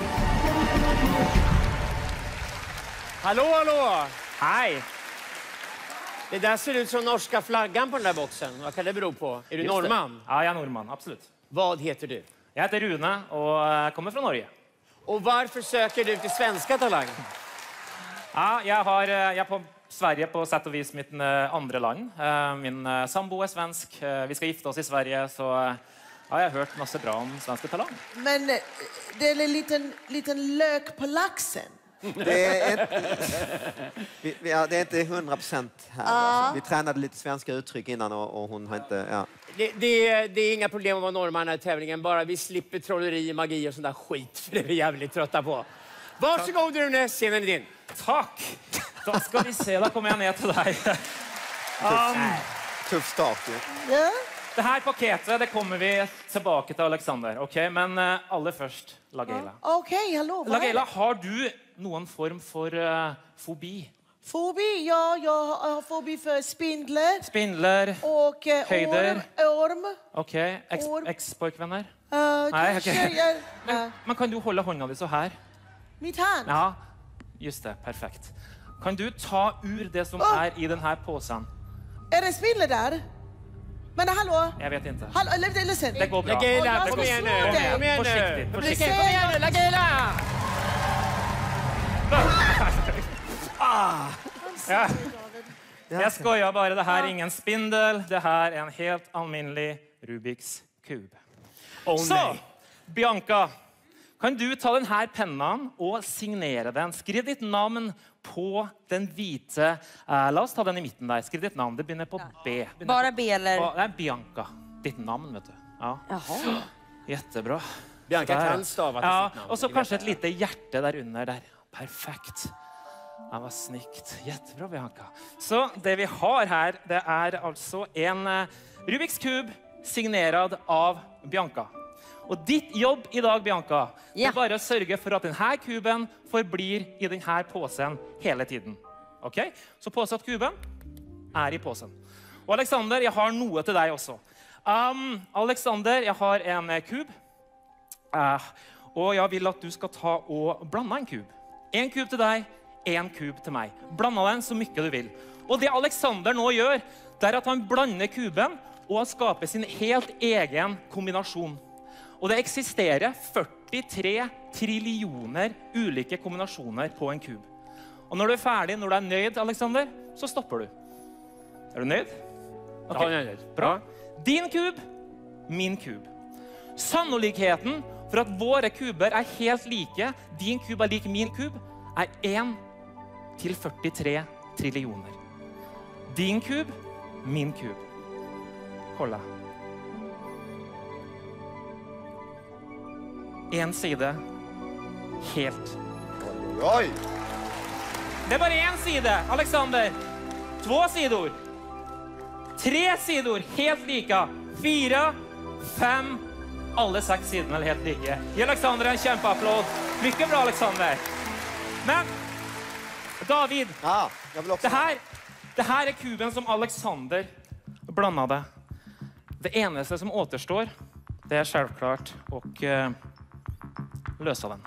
Hallå, hallå! Hei! Det där ser ut som norska flaggan på den där boxen. Vad kan det bero på? Är du Just norrman? Det. Ja, jag är norrman, absolut. Vad heter du? Jag heter Rune och kommer från Norge. Och varför söker du till svenska talang? Ja, jag har jag är på Sverige på sätt och vis mitt andra land. Min sambo är svensk. Vi ska gifta oss i Sverige, så ja, jag har hört masse bra om svenska talang. Men det är en liten liten lök på laxen. Det är inte, vi, vi, ja, det är inte hundra procent här. Ah. Vi tränade lite svenska uttryck innan och, och hon har inte... Ja. Det, det, det är inga problem att vara norrman här i tävlingen. Bara vi slipper trolleri, magi och sån där skit. För det är vi jävligt trötta på. Varsågod Rune, scenen är din. Tack! Då ska vi se, då kommer jag ner till dig. Um, Tuff start ju. Ja. Det här paketet, det kommer vi tillbaka till Alexander, okej? Okay? Men uh, allra först, Lagela. Ja. Okej, okay, hallå. Lagela, har du någon form för uh, fobi? Fobi? Ja, jag har fobi för spindlar. Spindlar. Och uh, höjder. Orm. orm. Okej, okay. Ex-pojkvänner? Uh, Nej, okej. Okay. Jag, men, uh. men kan du hålla handen dig så här? Mitt hand? Ja, just det, perfekt. Kan du ta ur det som oh. är i den här påsen? Är det spindlar där? Men hallå? Jag vet inte. Hallå, listen. Det går bra. Lagela, kom igen nu. Kom igen nu. Försiktigt, försiktigt. Kom igen nu, Lagela! ah. ja. Jag skojar bara, det här är ingen spindel. Det här är en helt alminlig Rubiks kub. Oh, så, nej. Bianca, kan du ta den här pennan och signera den? Skriv ditt namn på den vita. Uh, låt oss ta den i mitten där. Skriv ditt namn. Det börjar på B. Bara på, B eller? På, nej, Bianca. Ditt namn, vet du. Ja. Jaha. Jättebra. Bianca kan stava till ja, sitt namn. och så kanske ett litet hjärta där under där. Perfekt. Ja, vad snyggt. Jättebra, Bianca. Så det vi har här, det är alltså en uh, Rubiks kub signerad av Bianca. Och ditt jobb idag, Bianca, ja. är bara att sörja för att den här kuben förblir i den här påsen hela tiden. Okej? Okay? Så påsatt kuben är i påsen. Och Alexander, jag har något till dig också. Um, Alexander, jag har en uh, kub. Uh, och jag vill att du ska ta och blanda en kub. En kub till dig, en kub till mig. Blanda den så mycket du vill. Och det Alexander nu gör, det är att han blandar kuben och skapar sin helt egen kombination. Och det existerar fyrtiotre triljoner olika kombinationer på en kub. Og når du er ferdig, når du er nøyd, Alexander, så stopper du. Er du nøyd? Ok, Ja, jeg er nøyd. bra. Din kub, min kub. Sannolikheten for at våre kuber er helt like, din kub er lik min kub, er en til førtitre trillioner. Din kub, min kub. Kolla. En side, helt. Oi! Det er bare en side, Alexander. Två sidor. Tre sidor, helt lika. Fire, fem, alle seks sidene er helt like. Gi Alexander en kjempeapplaud. Mycket bra, Alexander. Men, David, ja, jag vill också. det, her, det her er kuben som Alexander blandade. Det eneste som återstår, det er selvklart å uh, løse den.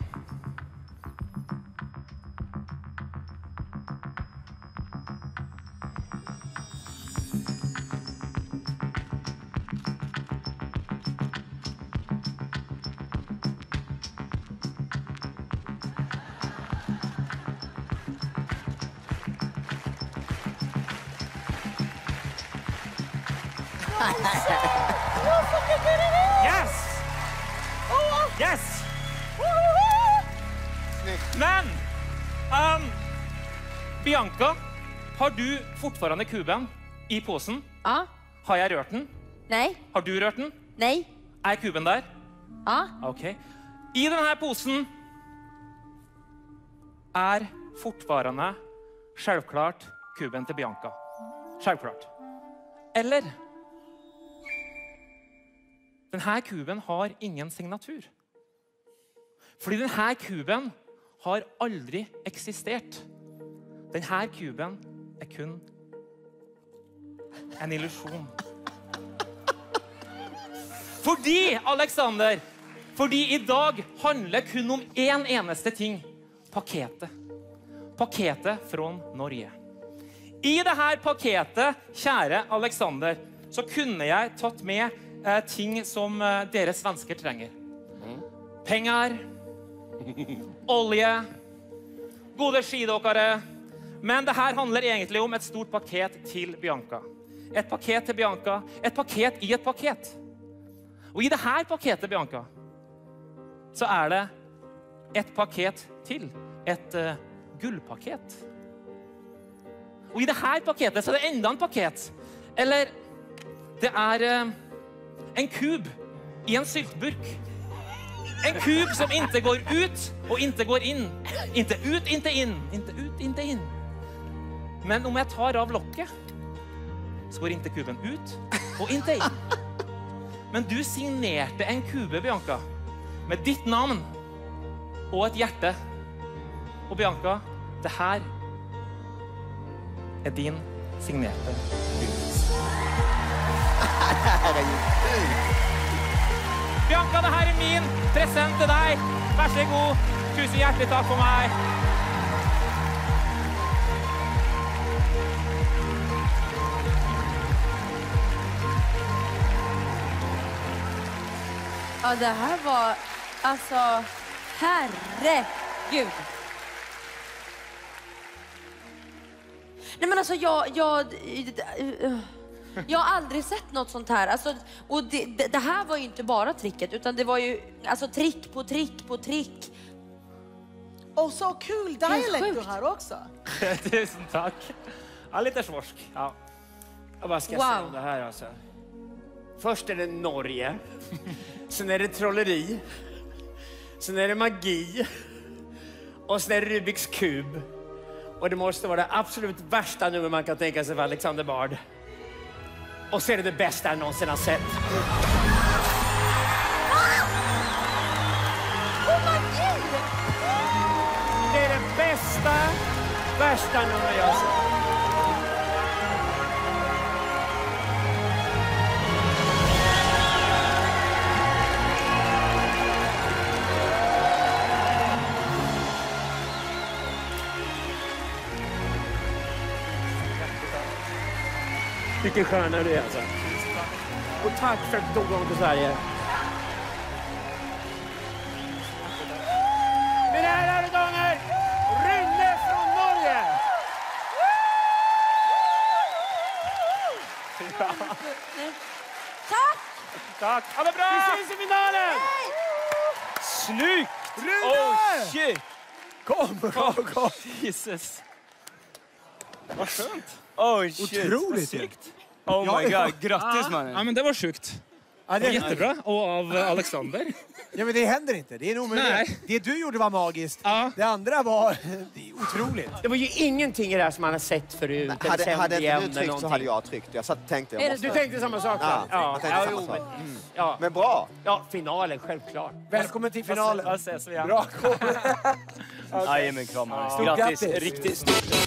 Yes! Yes! Men, um, Bianca, har du fortfarande kuben i posen? Ja. Har jeg rørt den? Nej. Har du rørt den? Nej. Er kuben der? Ja. Ok. I denne posen er fortfarande selvklart kuben til Bianca. Selvklart. Eller denne kuben har ingen signatur. Fordi denne kuben har aldri eksistert. Denne kuben er kun en illusion. Fordi, Alexander, fordi i dag handler kun om en eneste ting. Paketet. Paketet fra Norge. I dette paketet, kjære Alexander, så kunne jeg tatt med eh, ting som eh, dere svensker trenger. Penger, olje, gode skidåkere. Men det her handler egentlig om et stort paket til Bianca. Et paket til Bianca, et paket i et paket. Og i dette paketet, Bianca, så er det et paket til. Et uh, gullpaket. Og i dette paketet så er det enda en paket. Eller det er uh, en kub i en syltburk. En kub som inte går ut og inte går inn. Inte ut, inte inn. Inte ut, inte inn. Men om jeg tar av lokket, så går inte kuben ut og inte inn. Men du signerte en kube, Bianca, med ditt navn og et hjerte. Og Bianca, det her er din signerte Rubiks. Bianca, det her er min present til deg. Vær så god. Tusen hjertelig takk for meg. Ja, det här var, alltså, herregud. Nej, men alltså, jag, jag, jag har aldrig sett något sånt här. Alltså, och det, det, det här var ju inte bara tricket, utan det var ju, alltså, trick på trick på trick. Och så kul dialekt du har också. Tusen takk. Ja, lite svorsk. Ja. Jag bara ska Wow. säga om det här alltså. Först är det Norge. Sen är det trolleri. Sen är det magi. Och sen är det Rubiks kub. Och det måste vara det absolut värsta nummer man kan tänka sig för Alexander Bard. Och så är det det bästa jag någonsin har sett. Oh magi! Det är det bästa, värsta nummer jag har sett. Vilken stjärna du är alltså. Och tack för att du tog gång till Sverige. Mina herrar och damer, Rune från Norge! Jesus. Vad skönt. Oh shit. Otroligt snyggt. Oh my god, grattis mannen. Ja, men det var sjukt. Ja, det det- var jättebra. Och av Alexander. Ja, men det händer inte. Det är en omöjlighet. Nej. Det du gjorde var magiskt. Det andra var det är otroligt. Det var ju ingenting i det här som man har sett förut. eller Hade, känt hade inte igen du eller tryckt så någonting. hade jag tryckt. Jag satt, tänkte jag Är det- måste... Du tänkte samma sak? Ja, ja, jag tänkte ja, samma jo, sak. men, mm, ja. Men bra. Ja, finalen, självklart. Välkommen till finalen. Vad ses vi igen? Bra. Jajamän, kramar. Stort Grattis, grattis. riktigt stort.